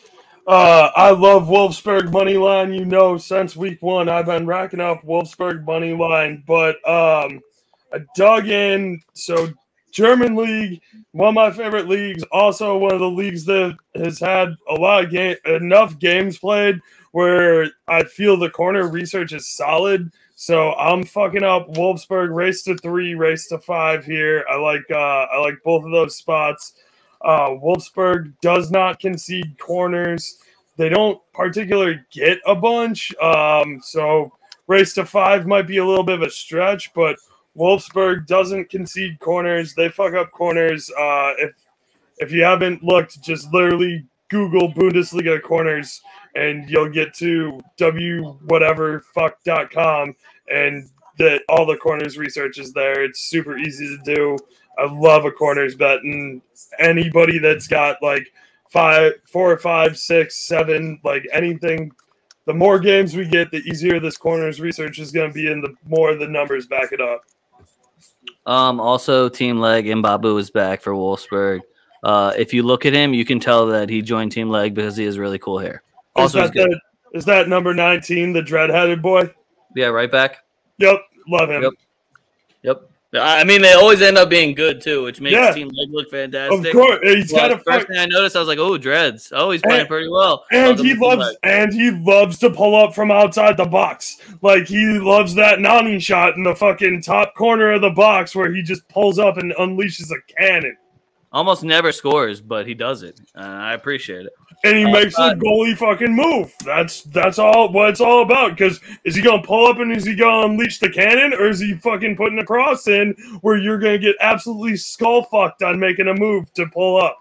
Uh, I love Wolfsburg money line. You know, since week one, I've been racking up Wolfsburg money line. But um, I dug in. So German league, one of my favorite leagues. Also, one of the leagues that has had a lot of game, enough games played where I feel the corner research is solid. So I'm fucking up Wolfsburg race to three, race to five here. I like uh, I like both of those spots. Uh, Wolfsburg does not concede corners. They don't particularly get a bunch. Um, so race to five might be a little bit of a stretch, but Wolfsburg doesn't concede corners. They fuck up corners. Uh, if if you haven't looked, just literally Google Bundesliga corners and you'll get to w whatever fuck dot com and that all the corners research is there. It's super easy to do. I love a corners bet, and anybody that's got like five, four, five, six, seven, like anything. The more games we get, the easier this corners research is going to be, and the more the numbers back it up. Um, also, Team Leg Mbabu is back for Wolfsburg. Uh, if you look at him, you can tell that he joined Team Leg because he has really cool hair. Also, is, he's that good. the, is that number nineteen, the dread-headed boy? Yeah, right back. Yep, love him. Yep. Yep. I mean, they always end up being good too, which makes Yeah. Team Leg look Of fantastic. course, he's Well, got a the first fuck. thing I noticed, I was like, "Oh, dreads! Oh, he's playing And- pretty well." And Welcome he to Team loves Leg. and he loves to pull up from outside the box. Like he loves that Nani shot in the fucking top corner of the box where he just pulls up and unleashes a cannon. Almost never scores, but he does it. Uh, I appreciate it. And he Oh, makes God. a goalie fucking move. That's that's all what it's all about. Because is he gonna pull up and is he gonna unleash the cannon, or is he fucking putting a cross in where you're gonna get absolutely skull fucked on making a move to pull up?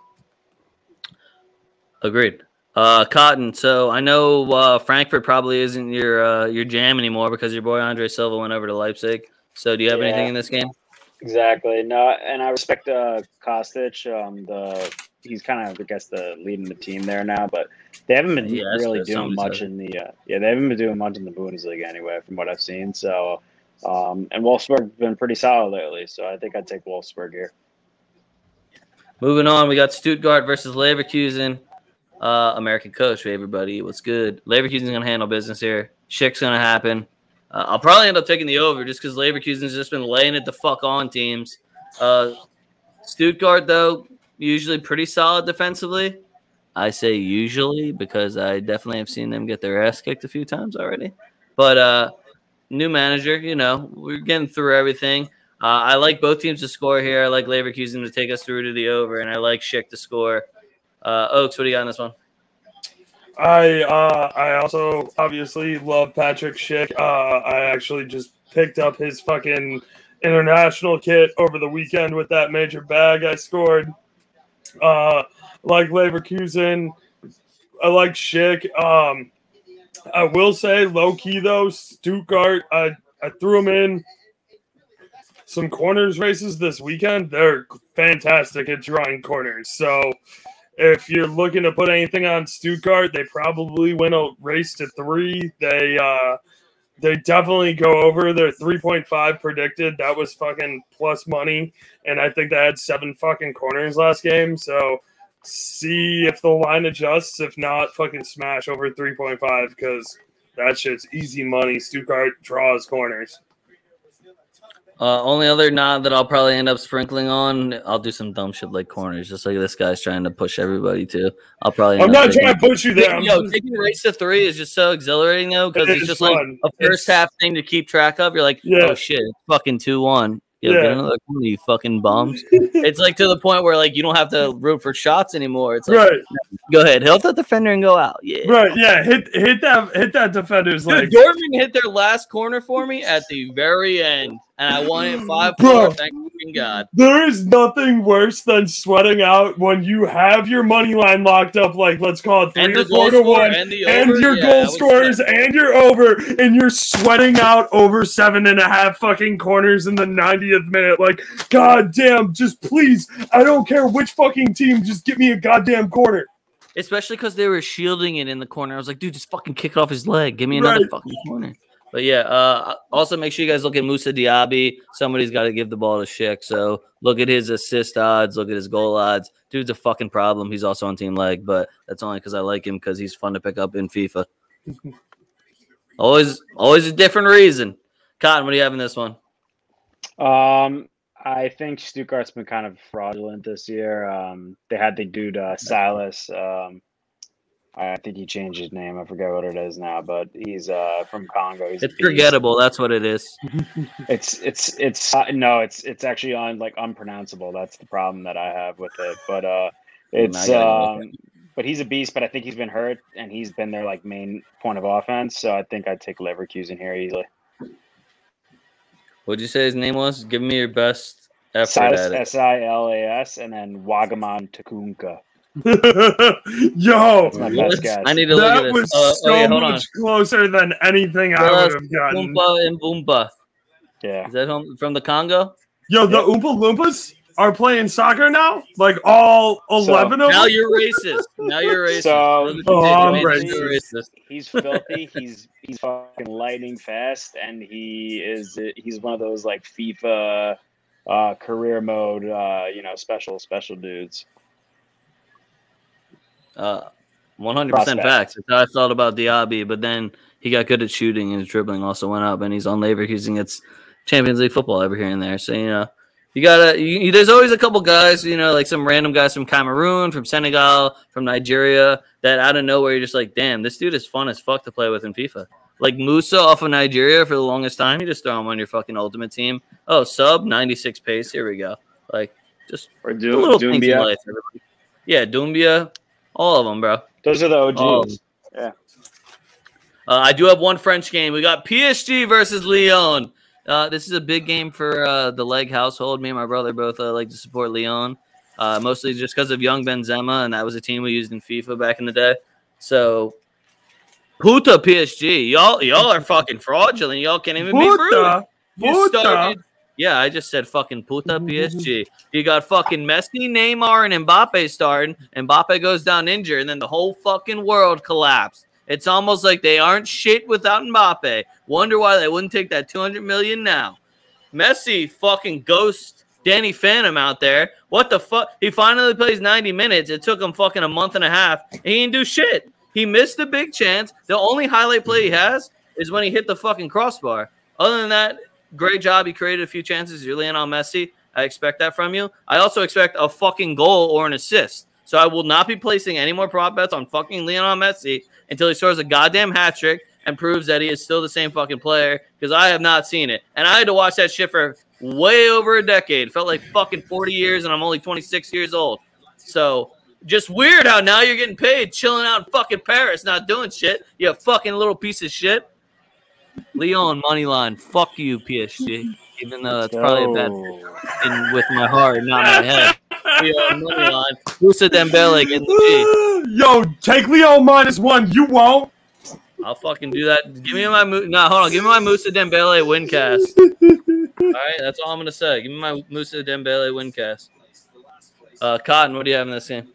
Agreed. Uh, Kotn. So I know uh, Frankfurt probably isn't your uh, your jam anymore because your boy Andre Silva went over to Leipzig. So do you have Yeah. anything in this game? Exactly. No, and I respect uh, Kostic. Um, the he's kind of, I guess, the leading the team there now, but they haven't been Yeah, that's really good. doing Somebody much said in the uh, yeah they haven't been doing much in the Bundesliga anyway, from what I've seen. So, um, and Wolfsburg's been pretty solid lately, so I think I'd take Wolfsburg here. Moving on, we got Stuttgart versus Leverkusen. Uh, American coach, hey, everybody. What's good? Leverkusen's going to handle business here. Schick's going to happen. Uh, I'll probably end up taking the over just because Leverkusen's just been laying it the fuck on teams. Uh, Stuttgart, though, usually pretty solid defensively. I say usually because I definitely have seen them get their ass kicked a few times already. But uh, new manager, you know, we're getting through everything. Uh, I like both teams to score here. I like Leverkusen to take us through to the over, and I like Schick to score. Uh, Oaks, what do you got in this one? I uh, I also obviously love Patrick Schick. Uh, I actually just picked up his fucking international kit over the weekend with that major bag I scored. Uh, like Leverkusen, I like Schick. Um, I will say low key though, Stuttgart. I I threw them in some corners races this weekend. They're fantastic at drawing corners. So if you're looking to put anything on Stuttgart, they probably win a race to three. They uh, they definitely go over their three point five predicted. That was fucking plus money. And I think they had seven fucking corners last game. So see if the line adjusts. If not, fucking smash over three point five because that shit's easy money. Stuttgart draws corners. Uh, only other nod that I'll probably end up sprinkling on, I'll do some dumb shit like corners, just like this guy's trying to push everybody to. I'll probably. I'm not trying to push you there. Yo, taking race to three is just so exhilarating though, because it's just fun. Like a first it's, half thing to keep track of. You're like, yeah. oh shit, it's fucking two one. Yo, yeah. Get another corner, you fucking bums. It's like to the point where like you don't have to root for shots anymore. It's like, right. Go ahead, help that defender and go out. Yeah. Right. Yeah. Hit hit that hit that defender's leg. Dortmund hit their last corner for me at the very end, and I won it five four. Thank God. There is nothing worse than sweating out when you have your money line locked up, like let's call it three and or four to one, and, and your yeah, goal scorers and your over, and you're sweating out over seven and a half fucking corners in the ninetieth minute. Like, goddamn, just please, I don't care which fucking team, just give me a goddamn corner. Especially because they were shielding it in the corner. I was like, dude, just fucking kick it off his leg. Give me another right. fucking corner. But yeah, uh, also make sure you guys look at Moussa Diaby. Somebody's got to give the ball to Schick. So look at his assist odds. Look at his goal odds. Dude's a fucking problem. He's also on team leg, but that's only because I like him because he's fun to pick up in FIFA. always, always a different reason. Kotn, what do you have in this one? Um, I think Stuttgart's been kind of fraudulent this year. Um, they had the dude uh, Silas. Um, I think he changed his name. I forget what it is now, but he's uh, from Congo. He's it's forgettable. That's what it is. it's it's it's uh, no, it's it's actually on like unpronounceable. That's the problem that I have with it. But uh, it's um, but he's a beast. But I think he's been hurt, and he's been their like main point of offense. So I think I'd take Leverkusen here easily. What'd you say his name was? Give me your best effort Silas, at it. S I L A S, and then Wagaman Takunka. Yo, my best guess. I need to that look at was this. Uh, so oh, yeah, hold much on. closer than anything I would have gotten. Oompa and Boompa. Yeah, is that home, from the Congo? Yo, the yep. Oompa Loompas are playing soccer now. Like all eleven so, of them. Now you're racist. Now you're racist. So oh, I'm racist. racist. He's filthy. He's he's fucking lightning fast, and he is he's one of those like FIFA uh, career mode, uh, you know, special special dudes. Uh, one hundred percent facts. That's how I felt about Diaby, but then he got good at shooting and his dribbling also went up, and he's on Leverkusen. It's Champions League football every here and there. So, you know, you got to – there's always a couple guys, you know, like some random guys from Cameroon, from Senegal, from Nigeria that out of nowhere you're just like, damn, this dude is fun as fuck to play with in FIFA. Like Musa off of Nigeria for the longest time. You just throw him on your fucking ultimate team. Oh, sub, ninety-six pace. Here we go. Like, just or do, a little Doumbia. things in life, everybody. Yeah, Doumbia. All of them, bro. Those are the O Gs. Yeah. Uh, I do have one French game. We got P S G versus Lyon. Uh, this is a big game for uh, the Leg household. Me and my brother both uh, like to support Lyon, uh, mostly just because of young Benzema, and that was a team we used in FIFA back in the day. So, puta P S G. Y'all y'all are fucking fraudulent. Y'all can't even puta, be proven. You puta. started. Yeah, I just said fucking puta P S G. You got fucking Messi, Neymar, and Mbappe starting. Mbappe goes down injured, and then the whole fucking world collapsed. It's almost like they aren't shit without Mbappe. Wonder why they wouldn't take that two hundred million dollars now. Messi fucking ghost Danny Phantom out there. What the fuck? He finally plays ninety minutes. It took him fucking a month and a half, and he didn't do shit. He missed a big chance. The only highlight play he has is when he hit the fucking crossbar. Other than that, great job. He created a few chances. You're Lionel Messi. I expect that from you. I also expect a fucking goal or an assist. So I will not be placing any more prop bets on fucking Lionel Messi until he scores a goddamn hat trick and proves that he is still the same fucking player, because I have not seen it. And I had to watch that shit for way over a decade. It felt like fucking forty years, and I'm only twenty-six years old. So just weird how now you're getting paid chilling out in fucking Paris, not doing shit. You fucking little piece of shit. Lyon money line, fuck you, P S G. Even though that's probably a bad in with my heart, not my head. Lyon money line. Moussa Dembele getting the G. Yo, take Lyon minus one. You won't. I'll fucking do that. Give me my no, hold on. Give me my Musa Dembele win cast. All right, that's all I'm gonna say. Give me my Musa Dembele win cast. Uh, Kotn, what do you have in this game?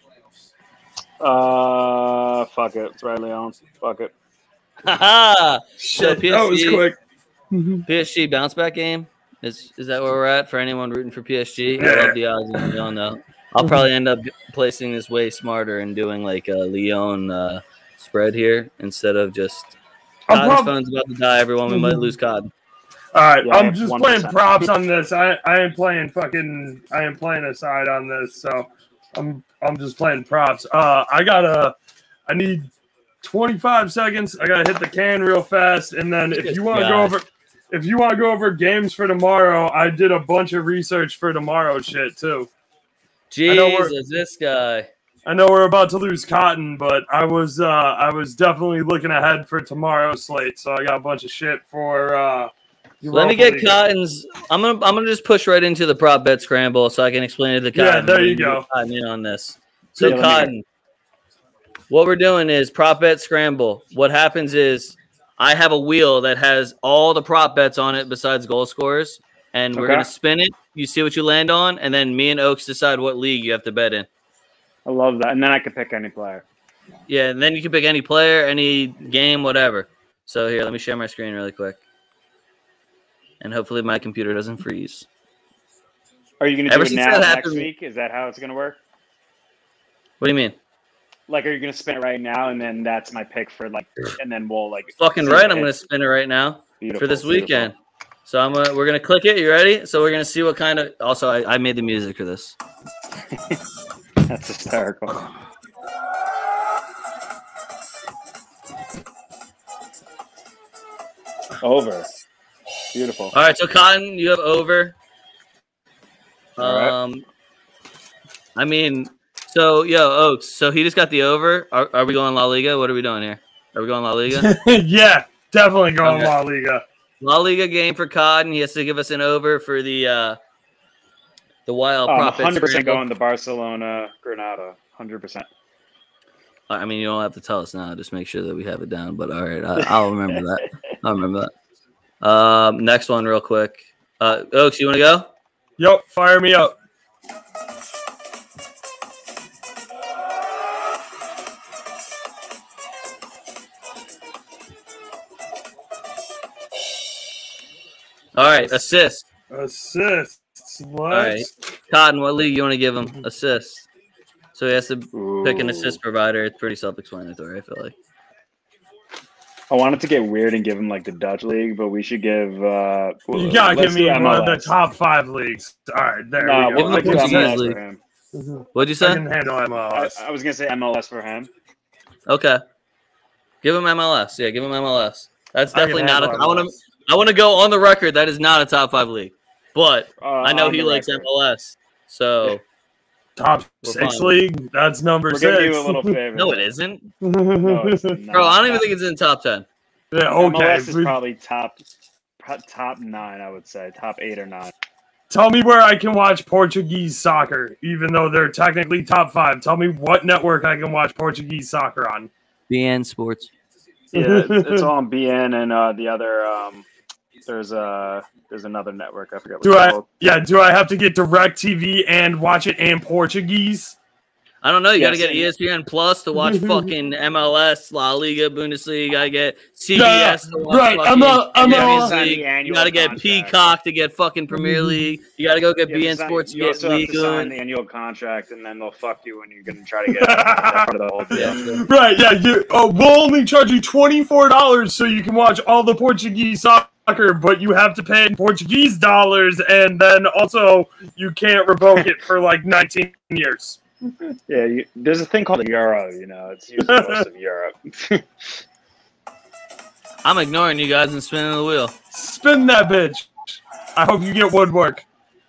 Uh, fuck it. It's Ray Leon. Fuck it. Haha. So Shit, P S G, that was quick. P S G bounce back game. Is is that where we're at for anyone rooting for P S G? Yeah. I love the odds. We all know. I'll probably end up placing this way smarter and doing like a Lyon uh, spread here instead of just. I'm Cotton's prob- phone's about to die. Everyone, we might lose Cotton. All right, Yeah, I I'm have just one playing percent. props on this. I I ain't playing fucking. I ain't playing a side on this, so I'm I'm just playing props. Uh, I gotta. I need twenty-five seconds. I gotta hit the can real fast, and then if you want to go over, if you want to go over games for tomorrow, I did a bunch of research for tomorrow shit too. Jesus, this guy. I know we're about to lose Kotn, but I was uh, I was definitely looking ahead for tomorrow's slate, so I got a bunch of shit for. Uh, Let me get Cotton's. I'm gonna I'm gonna just push right into the prop bet scramble so I can explain it to Cotton. Yeah, there you go. Cotton in on this. So Yeah, Cotton, what we're doing is prop bet scramble. What happens is I have a wheel that has all the prop bets on it besides goal scorers, and we're Okay. gonna spin it. You see what you land on, and then me and Oaks decide what league you have to bet in. I love that. And then I could pick any player. Yeah, and then you can pick any player, any game, whatever. So here, let me share my screen really quick. And hopefully my computer doesn't freeze. Are you going to do Ever it since now that next happened- week? Is that how it's going to work? What do you mean? Like, are you going to spin it right now, and then that's my pick for, like, and then we'll, like... Fucking see right, what I'm going to hits? spin it right now Beautiful, for this beautiful. weekend. So I'm gonna, we're going to click it. You ready? So we're going to see what kind of... Also, I, I made the music for this. That's hysterical. Over. Beautiful. All right, so Cotton, you have over. All right. Um, I mean, so, yo, Oaks, so he just got the over. Are, are we going La Liga? What are we doing here? Are we going La Liga? Yeah, definitely going Okay. La Liga. La Liga game for Cotton. He has to give us an over for the uh, the wild Oh, I'm prop bet one hundred percent scramble. going to Barcelona, Granada. one hundred percent. I mean, you don't have to tell us now. Just make sure that we have it down. But all right, I, I'll remember that. I'll remember that. Um, next one, real quick. Uh, Oaks, you want to go? Yep, fire me up. All right, assist. Assists. All right, Cotton, what league you want to give him assist? So he has to pick an assist provider. It's pretty self-explanatory, I feel like. I wanted to get weird and give him like the Dutch league, but we should give. Uh, You gotta let's give me do one of the M L S. top five leagues. All right, there No, we we'll go. I give can, him the do M L S Portuguese for league. him. What'd you I say? can handle M L I, S. I was gonna say M L S for him. Okay. Give him M L S. Yeah, give him M L S. That's I can definitely not a. handle I want M L S. to. I want to go on the record. That is not a top five league, but Uh, I know on he the likes record. M L S. So Top We're six fine. league. That's number We're six. giving you a little favor. no, it isn't, No, it's not. bro. I don't even think it's in top ten. Yeah, M L okay. S is probably top pro- top nine. I would say top eight or nine. Tell me where I can watch Portuguese soccer, even though they're technically top five. Tell me what network I can watch Portuguese soccer on. B N Sports. Yeah, it's, it's all on B N and uh, the other. Um, there's a there's another network. I forget what Do it's I? called. Yeah. Do I have to get DirecTV and watch it in Portuguese? I don't know. You got to Yes, get and- E S P N Plus to watch fucking M L S, La Liga, Bundesliga. You got to get C B Yeah, S to watch right, fucking M L- Champions M L S. League. Sign the You annual got to get contract. Peacock to get fucking Premier League. You got to go get You have B to N sign- Sports to you get also have League to sign One. the annual contract, and then they'll fuck you when you're going to try to get it. That's part of the whole deal. Yeah. Right. Yeah. You, oh, we'll only charge you twenty four dollars so you can watch all the Portuguese soccer, but you have to pay in Portuguese dollars, and then also you can't revoke it for like nineteen years. Yeah, you, there's a thing called a euro. You know, it's used in most of Europe. I'm ignoring you guys and spinning the wheel. Spin that bitch. I hope you get woodwork.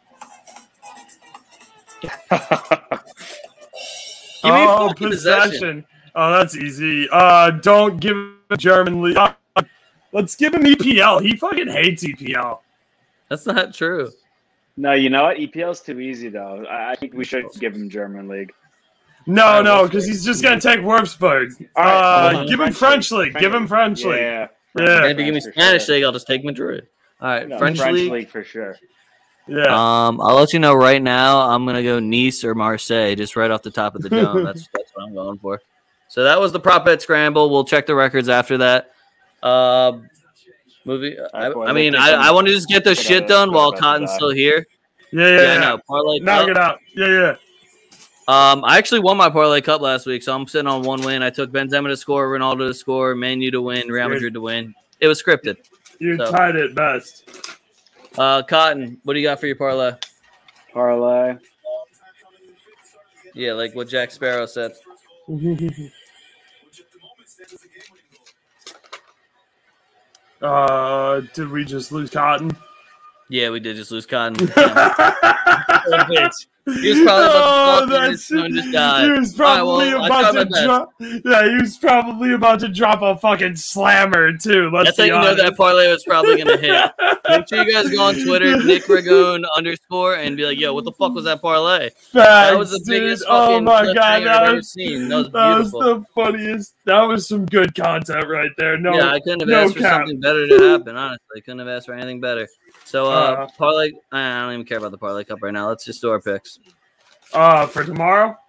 Give me oh, fucking possession. possession. Oh, that's easy. Uh, don't give him a German league. Uh, let's give him E P L. He fucking hates E P L. That's not true. No, you know what? E P L's too easy though. I, I think we should give him German league. No, right, no, Wolfsburg. because he's just gonna take Wolfsburg. All right, Uh, hold give him French league. Give him French league. Yeah. Yeah. And if you give me for Spanish sure. league, I'll just take Madrid. All right, No, French, French league. league for sure. Yeah. Um, I'll let you know right now. I'm gonna go Nice or Marseille, just right off the top of the dome. That's that's what I'm going for. So that was the prop bet scramble. We'll check the records after that. Uh, movie. I, right, boys, I I mean, think I, I'm- I want to just get the I shit gotta done go while about to Cotton's die. still here. yeah, yeah, Yeah, yeah. I know. Parlay Knock Cup. it out. Yeah, yeah. Um, I actually won my Parlay Cup last week, so I'm sitting on one win. I took Benzema to score, Ronaldo to score, Man U to win, Real Madrid to win. It was scripted. You So. tied it best. Uh, Cotton, what do you got for your parlay? Parlay. Yeah, like what Jack Sparrow said. uh, did we just lose Cotton? Yeah, we did just lose Cotton. He was probably Oh, about to fall that's through and just die. He was All right, probably well, I about tried my to best. drop. Yeah, he was probably about to drop a fucking slammer too. Let's That's how be you know honest. that parlay was probably going to hit. Make sure you guys go on Twitter, Nick Ragone underscore, and be like, yo, what the fuck was that parlay? Facts, That was the dude. biggest Oh fucking my cliffhanger god, I've that ever was, seen. That was that was beautiful. the funniest. That was some good content right there. No, Yeah, I couldn't have no asked for cap. something better to happen, honestly. I couldn't have asked for anything better. So, uh, Uh, parlay, I don't even care about the parlay cup right now. Let's just do our picks. Uh, for tomorrow.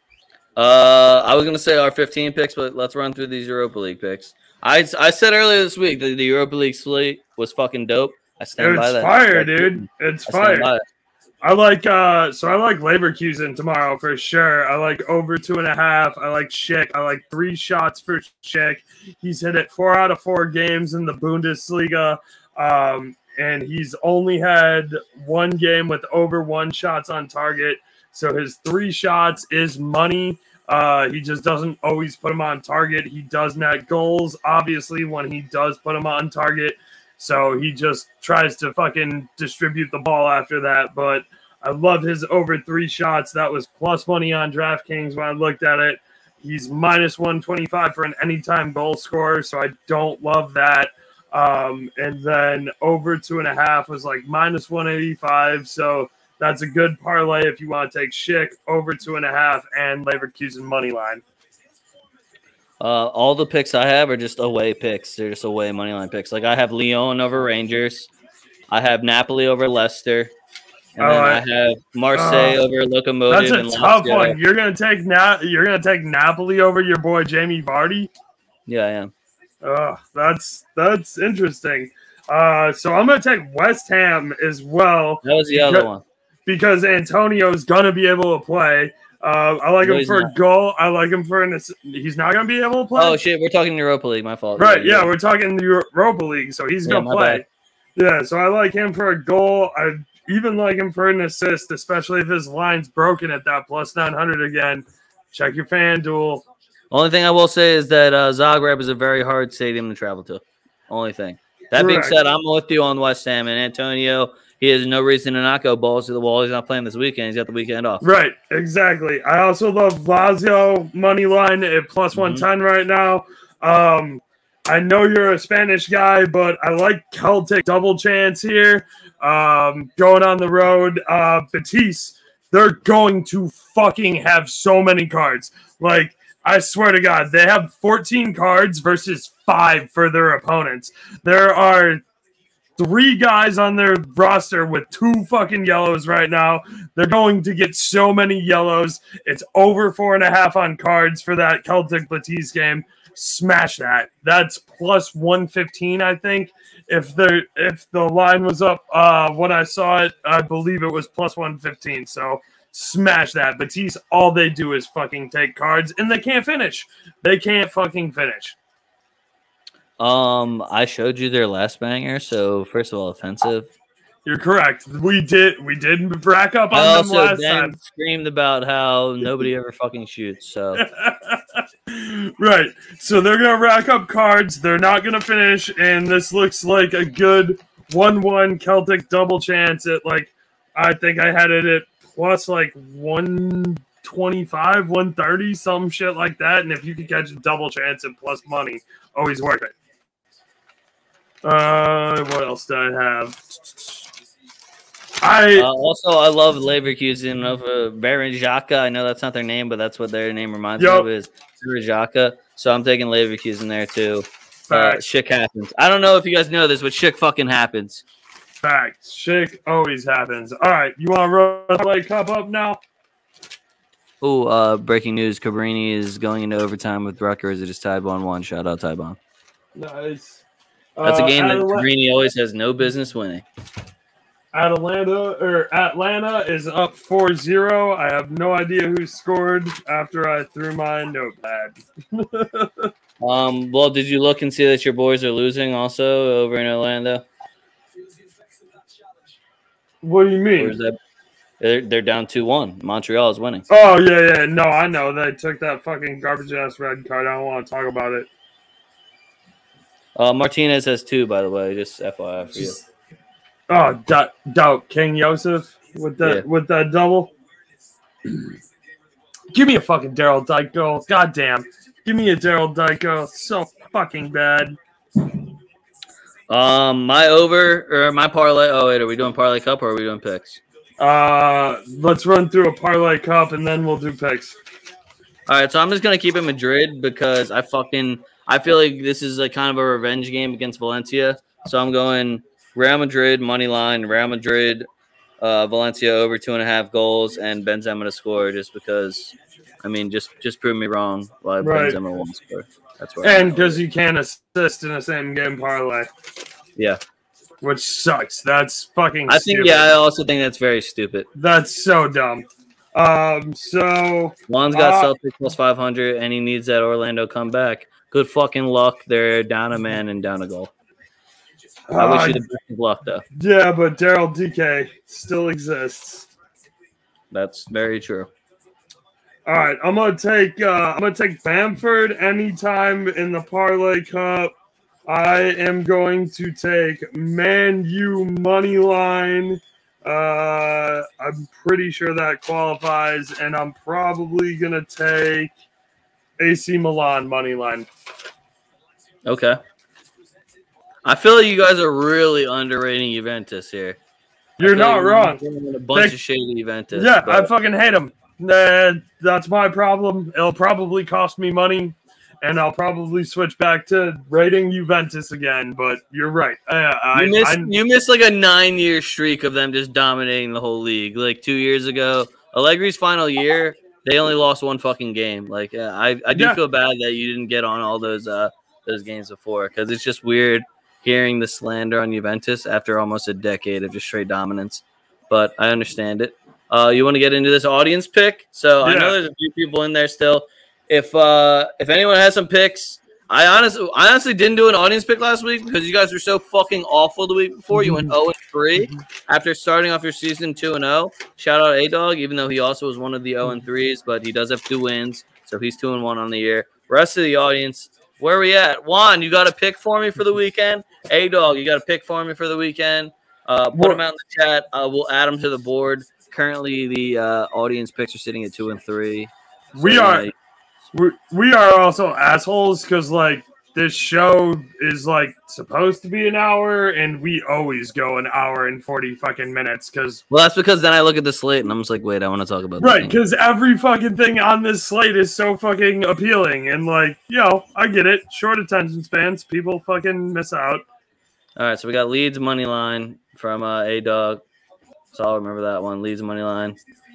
Uh, I was gonna say our fifteen picks, but let's run through these Europa League picks. I, I said earlier this week that the Europa League slate was fucking dope. I stand by It's that. fire, That- dude. It's I stand fire. by it. I like uh so I like Leverkusen tomorrow for sure. I like over two and a half. I like Schick. I like three shots for Schick. He's hit it four out of four games in the Bundesliga. Um, and he's only had one game with over one shots on target. So his three shots is money. Uh, he just doesn't always put them on target. He does net goals, obviously, when he does put them on target. So he just tries to fucking distribute the ball after that. But I love his over three shots. That was plus money on DraftKings when I looked at it. He's minus one twenty-five for an anytime goal scorer, so I don't love that. Um, and then over two and a half was like minus one eighty-five. So that's a good parlay if you want to take Schick over two and a half and Leverkusen money line. Uh, all the picks I have are just away picks. They're just away money line picks. Like I have Lyon over Rangers. I have Napoli over Leicester. And then Oh, I I- have Marseille uh, over Locomotive. That's a and tough Lazio. one. You're gonna take Na- You're gonna take Napoli over your boy Jamie Vardy. Yeah, I am. Oh, that's that's interesting. Uh, so I'm gonna take West Ham as well That was the other one. because Antonio's gonna be able to play. Uh, I like No, him he's for not. a goal. I like him for an. ass- He's not gonna be able to play. Oh shit, we're talking Europa League. My fault. Right, yeah, we're talking the Europa League, so he's Yeah, gonna my play. bad. Yeah, so I like him for a goal. I even like him for an assist, especially if his line's broken at that plus nine hundred again. Check your FanDuel. Only thing I will say is that uh, Zagreb is a very hard stadium to travel to. Only thing. That being Correct. said, I'm with you on West Ham and Antonio. He has no reason to not go balls to the wall. He's not playing this weekend. He's got the weekend off. Right, exactly. I also love Lazio money line at plus Mm-hmm. one ten right now. Um, I know you're a Spanish guy, but I like Celtic double chance here. Um, going on the road, uh, Betis, they're going to fucking have so many cards. Like, I swear to God, they have fourteen cards versus five for their opponents. There are three guys on their roster with two fucking yellows right now. They're going to get so many yellows. It's over four and a half on cards for that Celtic Betis game. Smash that. That's plus one fifteen, I think. If the if the line was up uh, when I saw it, I believe it was plus one fifteen. So smash that. Betis, all they do is fucking take cards, and they can't finish. They can't fucking finish. Um, I showed you their last banger. So first of all, offensive. You're correct. We did we did rack up I on them also last then time. screamed about how nobody ever fucking shoots. So Right. So they're going to rack up cards. They're not going to finish. And this looks like a good one one Celtic double chance at like, I think I had it at plus like one twenty-five, one thirty, some shit like that. And if you could catch a double chance at plus money, always worth it. Uh, what else do I have? I Uh, also, I love Leverkusen over Berenjaka. I know that's not their name, but that's what their name reminds Yep. me of is Berenjaka. So I'm taking Leverkusen there too. Uh, Facts. shit happens. I don't know if you guys know this, but shit fucking happens. Facts. Shit always happens. All right, you want to run the parlay cup up now? Oh, uh, breaking news: Cabrini is going into overtime with Rutgers. It is tied one one. Shout out Tybon. Nice. That's a Uh, game that Atla- Cabrini always has no business winning. Atlanta or Atlanta is up four zero. I have no idea who scored after I threw my notepad. Um, well, did you look and see that your boys are losing also over in Orlando? What do you Or mean? is that they're, they're down two one. Montreal is winning. Oh yeah, yeah. No, I know they took that fucking garbage ass red card. I don't want to talk about it. Uh, Martinez has two, by the way, just F Y I for you. Oh, dope, dope. King Joseph with that Yeah. with that double. Give me a fucking Daryl Dyke goal. God damn. Give me a Daryl Dyke goal. So fucking bad. Um, my over or my parlay. Oh wait, are we doing parlay cup or are we doing picks? Uh, let's run through a parlay cup and then we'll do picks. All right, so I'm just gonna keep it Madrid because I fucking I feel like this is a kind of a revenge game against Valencia. So I'm going Real Madrid money line, Real Madrid, uh, Valencia over two and a half goals, and Benzema to score. Just because, I mean, just just prove me wrong why Right. Benzema won't score. That's right. And because you can't assist in a same game parlay, Yeah, which sucks. That's fucking I think stupid. yeah, I also think that's very stupid. That's so dumb. Um, so Juan's got uh, Celtic plus five hundred, and he needs that Orlando comeback. Good fucking luck. They're down a man and down a goal. I wish uh, you the best of luck, though. yeah, but Daryl D K still exists. That's very true. All right, I'm gonna take uh, I'm gonna take Bamford anytime in the parlay cup. I am going to take Man U money line. Uh, I'm pretty sure that qualifies, and I'm probably gonna take A C Milan money line. Okay. I feel like you guys are really underrating Juventus here. I You're feel not like wrong. you're giving a bunch They- of shady Juventus. Yeah, but I fucking hate them. Nah, that's my problem. It'll probably cost me money, and I'll probably switch back to rating Juventus again. But you're right. Uh, I, you missed I, you missed like a nine year streak of them just dominating the whole league. Like two years ago, Allegri's final year, they only lost one fucking game. Like uh, I, I do Yeah. feel bad that you didn't get on all those uh those games before because it's just weird hearing the slander on Juventus after almost a decade of just straight dominance. But I understand it. Uh, you want to get into this audience pick? So I Yeah. know there's a few people in there still. If uh, if anyone has some picks, I honestly I honestly didn't do an audience pick last week because you guys were so fucking awful the week before. You went zero and three after starting off your season two and zero. Shout out A Dog, even though he also was one of the zero and threes, but he does have two wins, so he's two and one on the year. Rest of the audience, where are we at? Juan, you got a pick for me for the weekend? A Dog, you got a pick for me for the weekend? Uh, put What- them out in the chat. Uh, we'll add them to the board. Currently, the uh, audience picks are sitting at two and three. we So, are yeah, we, we are also assholes because like this show is like supposed to be an hour, and we always go an hour and forty fucking minutes because well, that's because then I look at the slate and I'm just like, wait, I want to talk about this right thing. because every fucking thing on this slate is so fucking appealing, and like yo, I get it. Short attention spans, people fucking miss out. All right, so we got Leeds money line from uh, A Dog. So I'll remember that one. Leeds money line.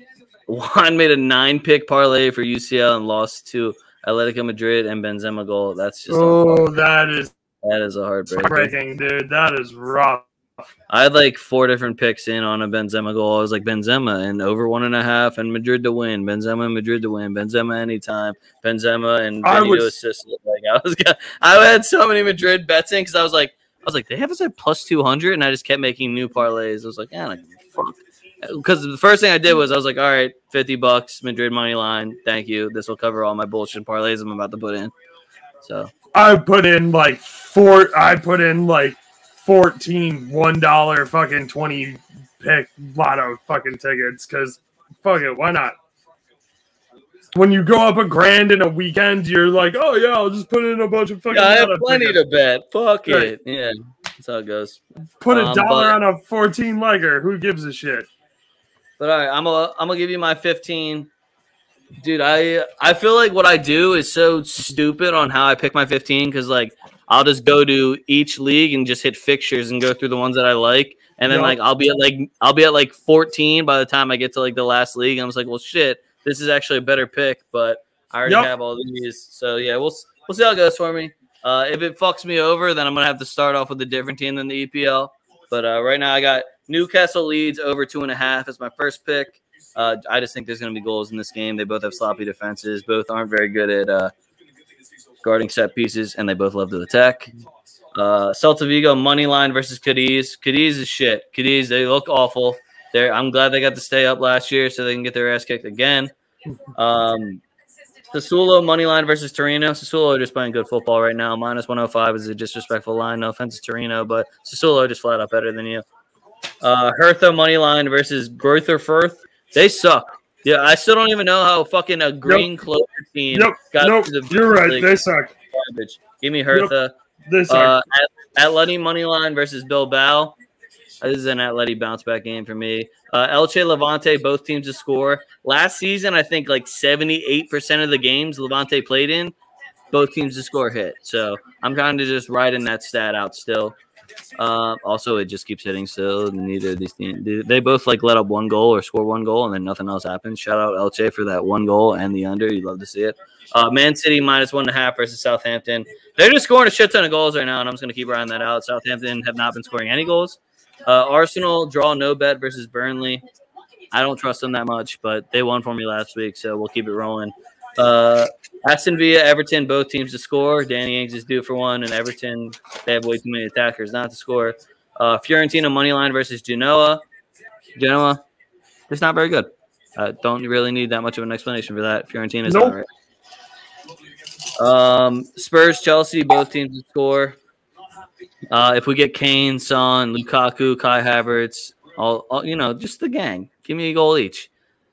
Juan made a nine pick parlay for U C L and lost to Atletico Madrid and Benzema goal. That's just Oh, that is that is a heartbreaker. breaking, dude. That is rough. I had like four different picks in on a Benzema goal. I was like Benzema and over one and a half and Madrid to win. Benzema and Madrid to win. Benzema anytime. Benzema and I Benny was- to assist. Like I was, I had so many Madrid bets in because I was like, I was like, they have us at plus two hundred, and I just kept making new parlays. I was like, yeah, like, fuck. Because the first thing I did was I was like, all right, fifty bucks, Madrid money line. Thank you. This will cover all my bullshit parlays I'm about to put in. So I put in like four. I put in like fourteen one dollar fucking twenty pick lotto fucking tickets because fuck it, why not? When you go up a grand in a weekend, you're like, oh yeah, I'll just put in a bunch of fucking. yeah, I have lotto plenty tickets. to bet. Fuck Right. it. Yeah. That's how it goes. Put a Um, dollar but- on a fourteen legger. Who gives a shit? But all right, I'm gonna I'm gonna give you my fifteen. Dude, I I feel like what I do is so stupid on how I pick my fifteen because like I'll just go to each league and just hit fixtures and go through the ones that I like, and then Yep. like I'll be at like I'll be at like fourteen by the time I get to like the last league. And I was like, well, shit, this is actually a better pick, but I already Yep. have all these. So yeah, we'll we'll see how it goes for me. Uh, if it fucks me over, then I'm gonna have to start off with a different team than the E P L. But uh, right now, I got Newcastle Leeds over two and a half as my first pick. Uh, I just think there's going to be goals in this game. They both have sloppy defenses. Both aren't very good at uh, guarding set pieces, and they both love to attack. Uh, Celta Vigo money line versus Cadiz. Cadiz is shit. Cadiz, they look awful. They're, I'm glad they got to stay up last year so they can get their ass kicked again. Um, Sassuolo money line versus Torino. Sassuolo are just playing good football right now. Minus one oh five is a disrespectful line. No offense to Torino, but Sassuolo are just flat out better than you. Uh, Hertha money line versus Greuther Fürth. They suck. Yeah, I still don't even know how fucking a green Yep. clover team Yep. got Nope. to the You're right. league. They suck. Garbage. Give me Hertha. They suck. Uh, At- Atleti money line versus Bilbao. This is an Atleti bounce back game for me. Uh, Elche Levante, both teams to score. Last season, I think like seventy-eight percent of the games Levante played in, both teams to score hit. So I'm kind of just riding that stat out still. Uh, also, it just keeps hitting still. Neither of these teams, they both like let up one goal or score one goal, and then nothing else happens. Shout out Elche for that one goal and the under. You'd love to see it. Uh, Man City minus one and a half versus Southampton. They're just scoring a shit ton of goals right now, and I'm just going to keep riding that out. Southampton have not been scoring any goals. Uh, Arsenal draw no bet versus Burnley. I don't trust them that much, but they won for me last week, so we'll keep it rolling. Uh, Aston Villa, Everton, both teams to score. Danny Ings is due for one, and Everton, they have way too many attackers not to score. Uh, Fiorentina money line versus Genoa. Genoa, it's not very good. Uh, don't really need that much of an explanation for that. Fiorentina is Nope. not right. Um, Spurs, Chelsea, both teams to score. Uh, if we get Kane, Son, Lukaku, Kai Havertz, all, all you know, just the gang. Give me a goal each.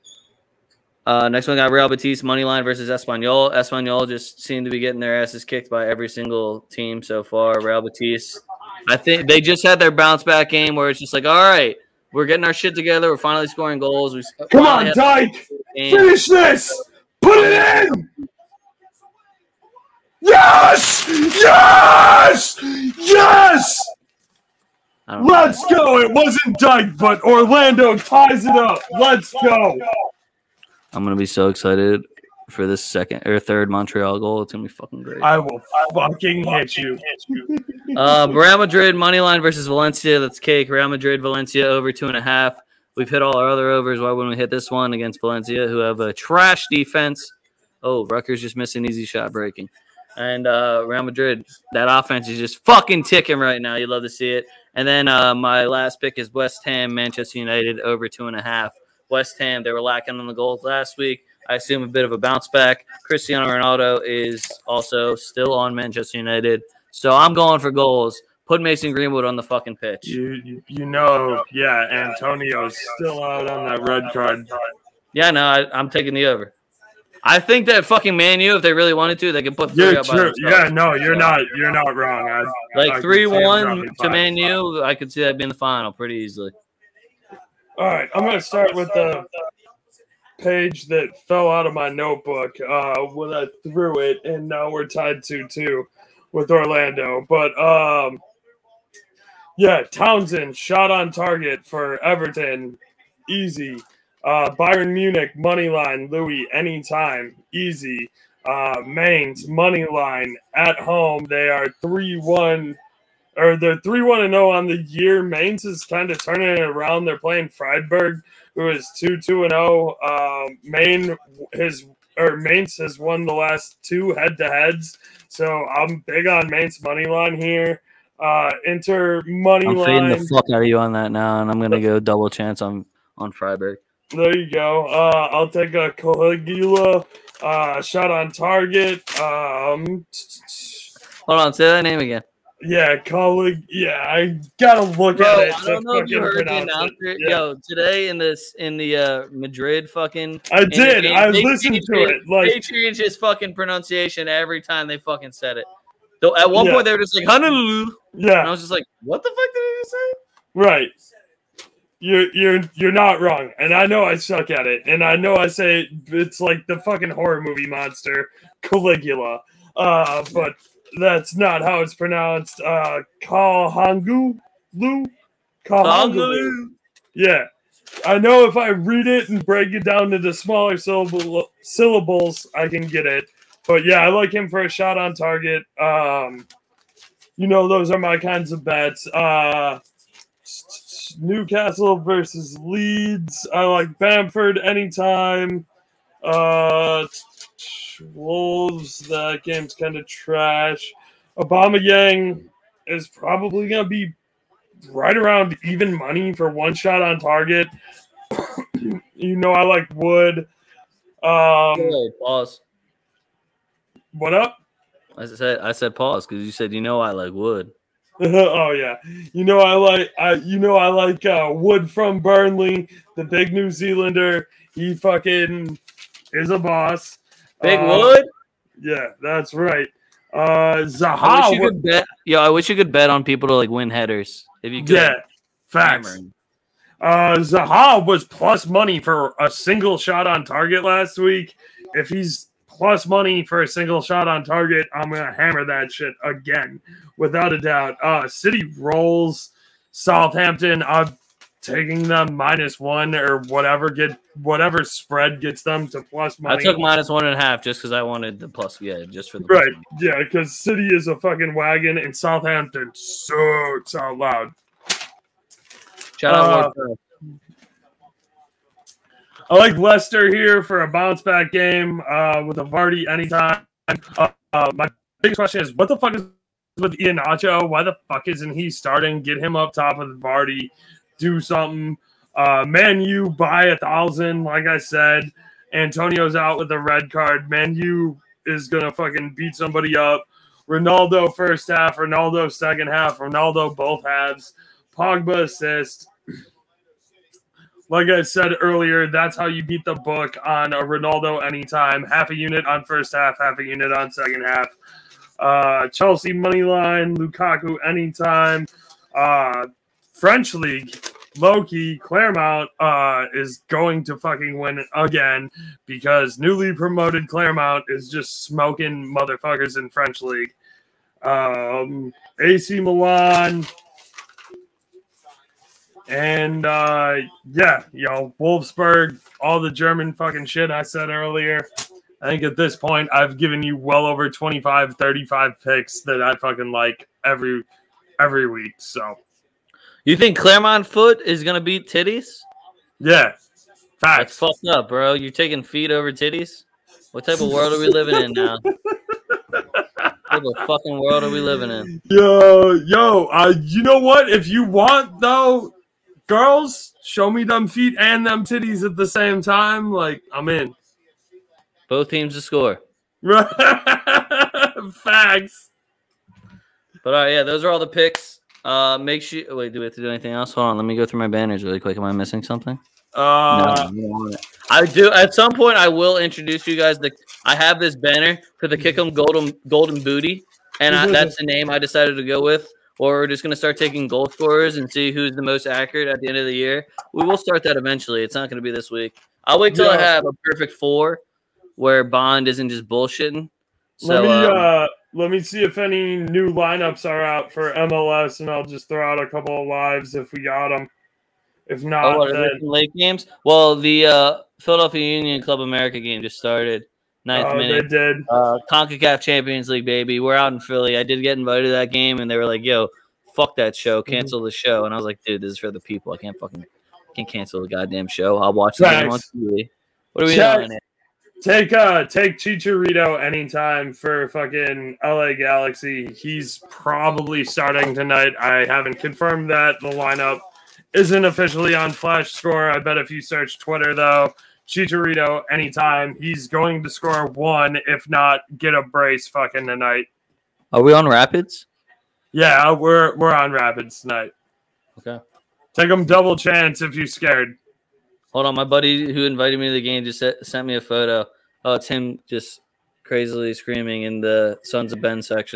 Uh, next one got Real Betis money line versus Espanyol. Espanyol just seem to be getting their asses kicked by every single team so far. Real Betis, I think they just had their bounce back game where it's just like, all right, we're getting our shit together. We're finally scoring goals. We Come on, Dyke. Finish this. Put it in. Yes! Yes! Yes! Let's go. It wasn't Dyke, but Orlando ties it up. Let's go. I'm gonna be so excited for this second or third Montreal goal. It's gonna be fucking great. I will fucking hit you. Uh, Real Madrid money line versus Valencia. That's cake. Real Madrid, Valencia over two and a half. We've hit all our other overs. Why wouldn't we hit this one against Valencia, who have a trash defense? Oh, Rutgers just missed an easy shot breaking. And uh, Real Madrid, that offense is just fucking ticking right now. You'd love to see it. And then uh, my last pick is West Ham, Manchester United over two and a half. West Ham, they were lacking on the goals last week. I assume a bit of a bounce back. Cristiano Ronaldo is also still on Manchester United. So I'm going for goals. Put Mason Greenwood on the fucking pitch. You, you, you know, yeah, Antonio's still out on that red card. Yeah, no, I, I'm taking the over. I think that fucking Man U, if they really wanted to, they could put three You're up by true. themselves. Yeah, no, you're not. You're not wrong. I, I Like could three see him one dropping to five. Man U, I could see that being the final pretty easily. All right, I'm going to start with the page that fell out of my notebook uh, when I threw it, and now we're tied two two with Orlando. But, um, yeah, Townsend, shot on target for Everton, easy. Uh, Bayern Munich, money line, Louis, anytime, easy. Uh, Mainz, money line, at home, they are three one. Or they're three one and oh on the year. Mainz is kind of turning it around. They're playing Freiburg, who is two two and oh. Um, Maine has or Mainz has won the last two head to heads. So I'm big on Mainz money line here. Uh, Inter money I'm line. fading the fuck out of you on that now, and I'm gonna go double chance on on Freiburg. There you go. Uh, I'll take a Caligula uh, shot on target. Um, Hold on, say that name again. yeah, Calig. Yeah, I gotta look Bro, at it. I don't to know if you fucking heard the pronounce it. announcer. Yeah. Yo, today in this in the uh, Madrid fucking. I did. game, I they listened to changed- it. Like, they changed his fucking pronunciation every time they fucking said it. Though at one Yeah. point they were just like Honolulu, and I Yeah, was just like, what the fuck did he just say? right. You're you're you're not wrong, and I know I suck at it, and I know I say it's like the fucking horror movie monster Caligula, uh, but that's not how it's pronounced. Uh, Kalhangu, Lu, Kalhangu. Yeah, I know if I read it and break it down into smaller syllable syllables, I can get it. But yeah, I like him for a shot on target. Um, you know, those are my kinds of bets. Uh. Newcastle versus Leeds. I like Bamford anytime. Uh, Wolves, that game's kind of trash. Aubameyang is probably going to be right around even money for one shot on target. You know, I like Wood. Um, Whoa, pause. what up? I said I said pause because you said you know I like Wood. Oh yeah, you know I like I you know I like uh, Wood from Burnley, the big New Zealander. He fucking is a boss. Big Uh, Wood. Yeah, that's right. Uh, I Zaha. wish you could bet. Yeah, I wish you could bet on people to like win headers. If you could. Yeah, facts. Hammer. Uh, Zaha was plus money for a single shot on target last week. If he's plus money for a single shot on target, I'm gonna hammer that shit again, without a doubt. Uh, City rolls Southampton. I'm taking them minus one or whatever. Get whatever spread gets them to plus money. I took minus one and a half just because I wanted the plus. Yeah, just for the right. plus money. Yeah, because City is a fucking wagon and Southampton sucks out loud. Shout out. Uh, Ward. I like Leicester here for a bounce back game uh, with a Vardy anytime. Uh, uh, my biggest question is, what the fuck is with Iheanacho? Why the fuck isn't he starting? Get him up top with Vardy. Do something. Uh, Man U buy a thousand, like I said. Antonio's out with a red card. Man U is going to fucking beat somebody up. Ronaldo first half, Ronaldo second half, Ronaldo both halves. Pogba assist. Like I said earlier, that's how you beat the book on a Ronaldo anytime. Half a unit on first half, half a unit on second half. Uh, Chelsea money line, Lukaku anytime. Uh, French League, low-key, Claremont uh, is going to fucking win again because newly promoted Claremont is just smoking motherfuckers in French League. Um, A C Milan... And, uh, yeah, you know, Wolfsburg, all the German fucking shit I said earlier. I think at this point, I've given you well over twenty-five, thirty-five picks that I fucking like every every week. So, You think Claremont Foot is going to beat titties? yeah, That's facts. fucked up, bro. You're taking feet over titties? What type of world are we living in now? What type of fucking world are we living in? Yo, yo, uh, you know what? If you want, though, girls, show me them feet and them titties at the same time. Like, I'm in. Both teams to score. Facts. But all right, yeah, those are all the picks. Uh, make sure. Wait, do we have to do anything else? Hold on, let me go through my banners really quick. Am I missing something? Uh, no, no. I do. At some point, I will introduce you guys. The I have this banner for the Kick'em Golden Golden Booty, and I, that's the name I decided to go with. Or we're just gonna start taking goal scorers and see who's the most accurate at the end of the year. We will start that eventually. It's not gonna be this week. I'll wait till Yeah. I have a perfect four, where Bond isn't just bullshitting. So let me um, uh, let me see if any new lineups are out for M L S, and I'll just throw out a couple of lives if we got them. If not, oh, what, are then there some late games? Well, the uh, Philadelphia Union Club America game just started. Ninth uh, they minute. did. Uh, CONCACAF Champions League, baby. We're out in Philly. I did get invited to that game, and they were like, yo, fuck that show. Cancel the show. And I was like, dude, this is for the people. I can't fucking can't cancel the goddamn show. I'll watch the game on Facts. T V. What are we Check. doing here? Take uh take Chicharito anytime for fucking L A Galaxy. He's probably starting tonight. I haven't confirmed that. The lineup isn't officially on Flash Score. I bet if you search Twitter though, Chicharito anytime. He's going to score one, if not get a brace fucking tonight. Are we on Rapids? Yeah, we're we're on Rapids tonight. Okay. Take them double chance if you're scared. Hold on. My buddy who invited me to the game just set, sent me a photo. Oh, it's him just crazily screaming in the Sons of Ben section.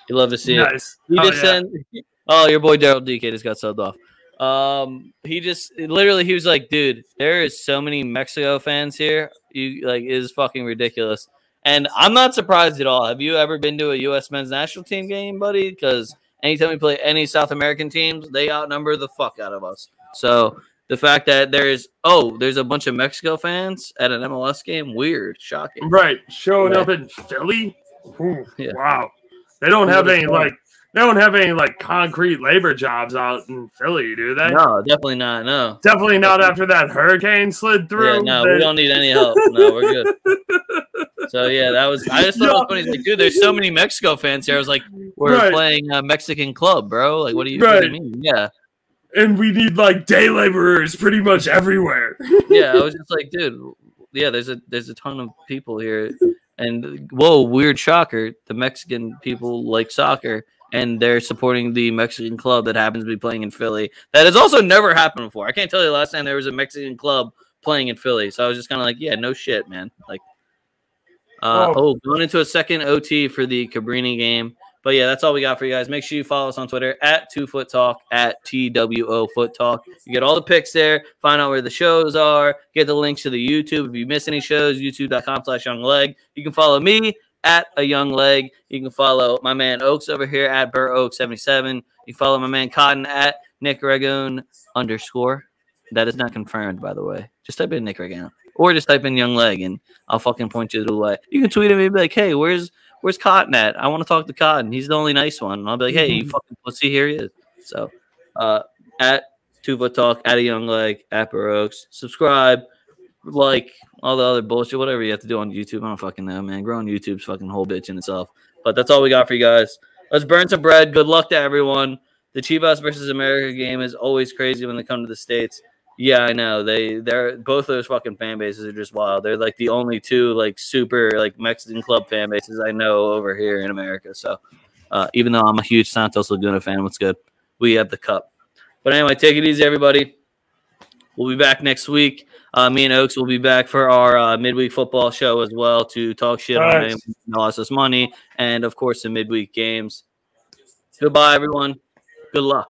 You love to see it. Nice. He Oh, just yeah. sent. Oh, your boy Daryl D K just got subbed off. Um, he just literally he was like, dude, there is so many Mexico fans here. You like it is fucking ridiculous. And I'm not surprised at all. Have you ever been to a U S men's national team game, buddy? Because anytime we play any South American teams, they outnumber the fuck out of us. So the fact that there's oh, there's a bunch of Mexico fans at an M L S game, weird, shocking. Right, showing Yeah. up in Philly. Ooh, Yeah. Wow, they don't have Yeah, any it's like they don't have any like concrete labor jobs out in Philly, do they? No, definitely not. No. Definitely not after that hurricane slid through. Yeah, no, They- we don't need any help. No, we're good. So yeah, that was. I just thought it was funny. Like, dude, there's so many Mexico fans here. I was like, we're Right. playing a Mexican club, bro. Like, what do you, what do you Right. mean? Yeah, And we need like day laborers pretty much everywhere. yeah. I was just like, dude, yeah. There's a there's a ton of people here, and whoa, weird shocker. The Mexican people like soccer, and they're supporting the Mexican club that happens to be playing in Philly. That has also never happened before. I can't tell you the last time there was a Mexican club playing in Philly. So I was just kind of like, yeah, no shit, man. Like. Uh, Oh. oh, going into a second O T for the Cabrini game. But yeah, that's all we got for you guys. Make sure you follow us on Twitter at TwoFootTalk, at T W O FootTalk. You get all the picks there. Find out where the shows are. Get the links to the YouTube. If you miss any shows, youtube.com slash young leg. You can follow me at a young leg. You can follow my man Oaks over here at Burr Oak seventy-seven. You follow my man Kotn at Nick Ragoon underscore. That is not confirmed, by the way. Just type in Nick Ragoon. Or just type in young leg and I'll fucking point you to the way. You can tweet at me and be like, hey, where's where's Kotn at? I want to talk to Kotn. He's the only nice one. And I'll be like, hey, you fucking pussy, here he is. So uh at TwoFootTalk, at a young leg, at Baroques. Subscribe, like all the other bullshit, whatever you have to do on YouTube. I don't fucking know, man. Growing YouTube's fucking whole bitch in itself. But that's all we got for you guys. Let's burn some bread. Good luck to everyone. The Chivas versus America game is always crazy when they come to the States. Yeah, I know. They they're both those fucking fan bases are just wild. They're like the only two like super like Mexican club fan bases I know over here in America. So uh, even though I'm a huge Santos Laguna fan, what's good? We have the cup. But anyway, take it easy, everybody. We'll be back next week. Uh, me and Oaks will be back for our uh, midweek football show as well to talk shit on Nice. anyone who lost us money and of course the midweek games. Goodbye, everyone. Good luck.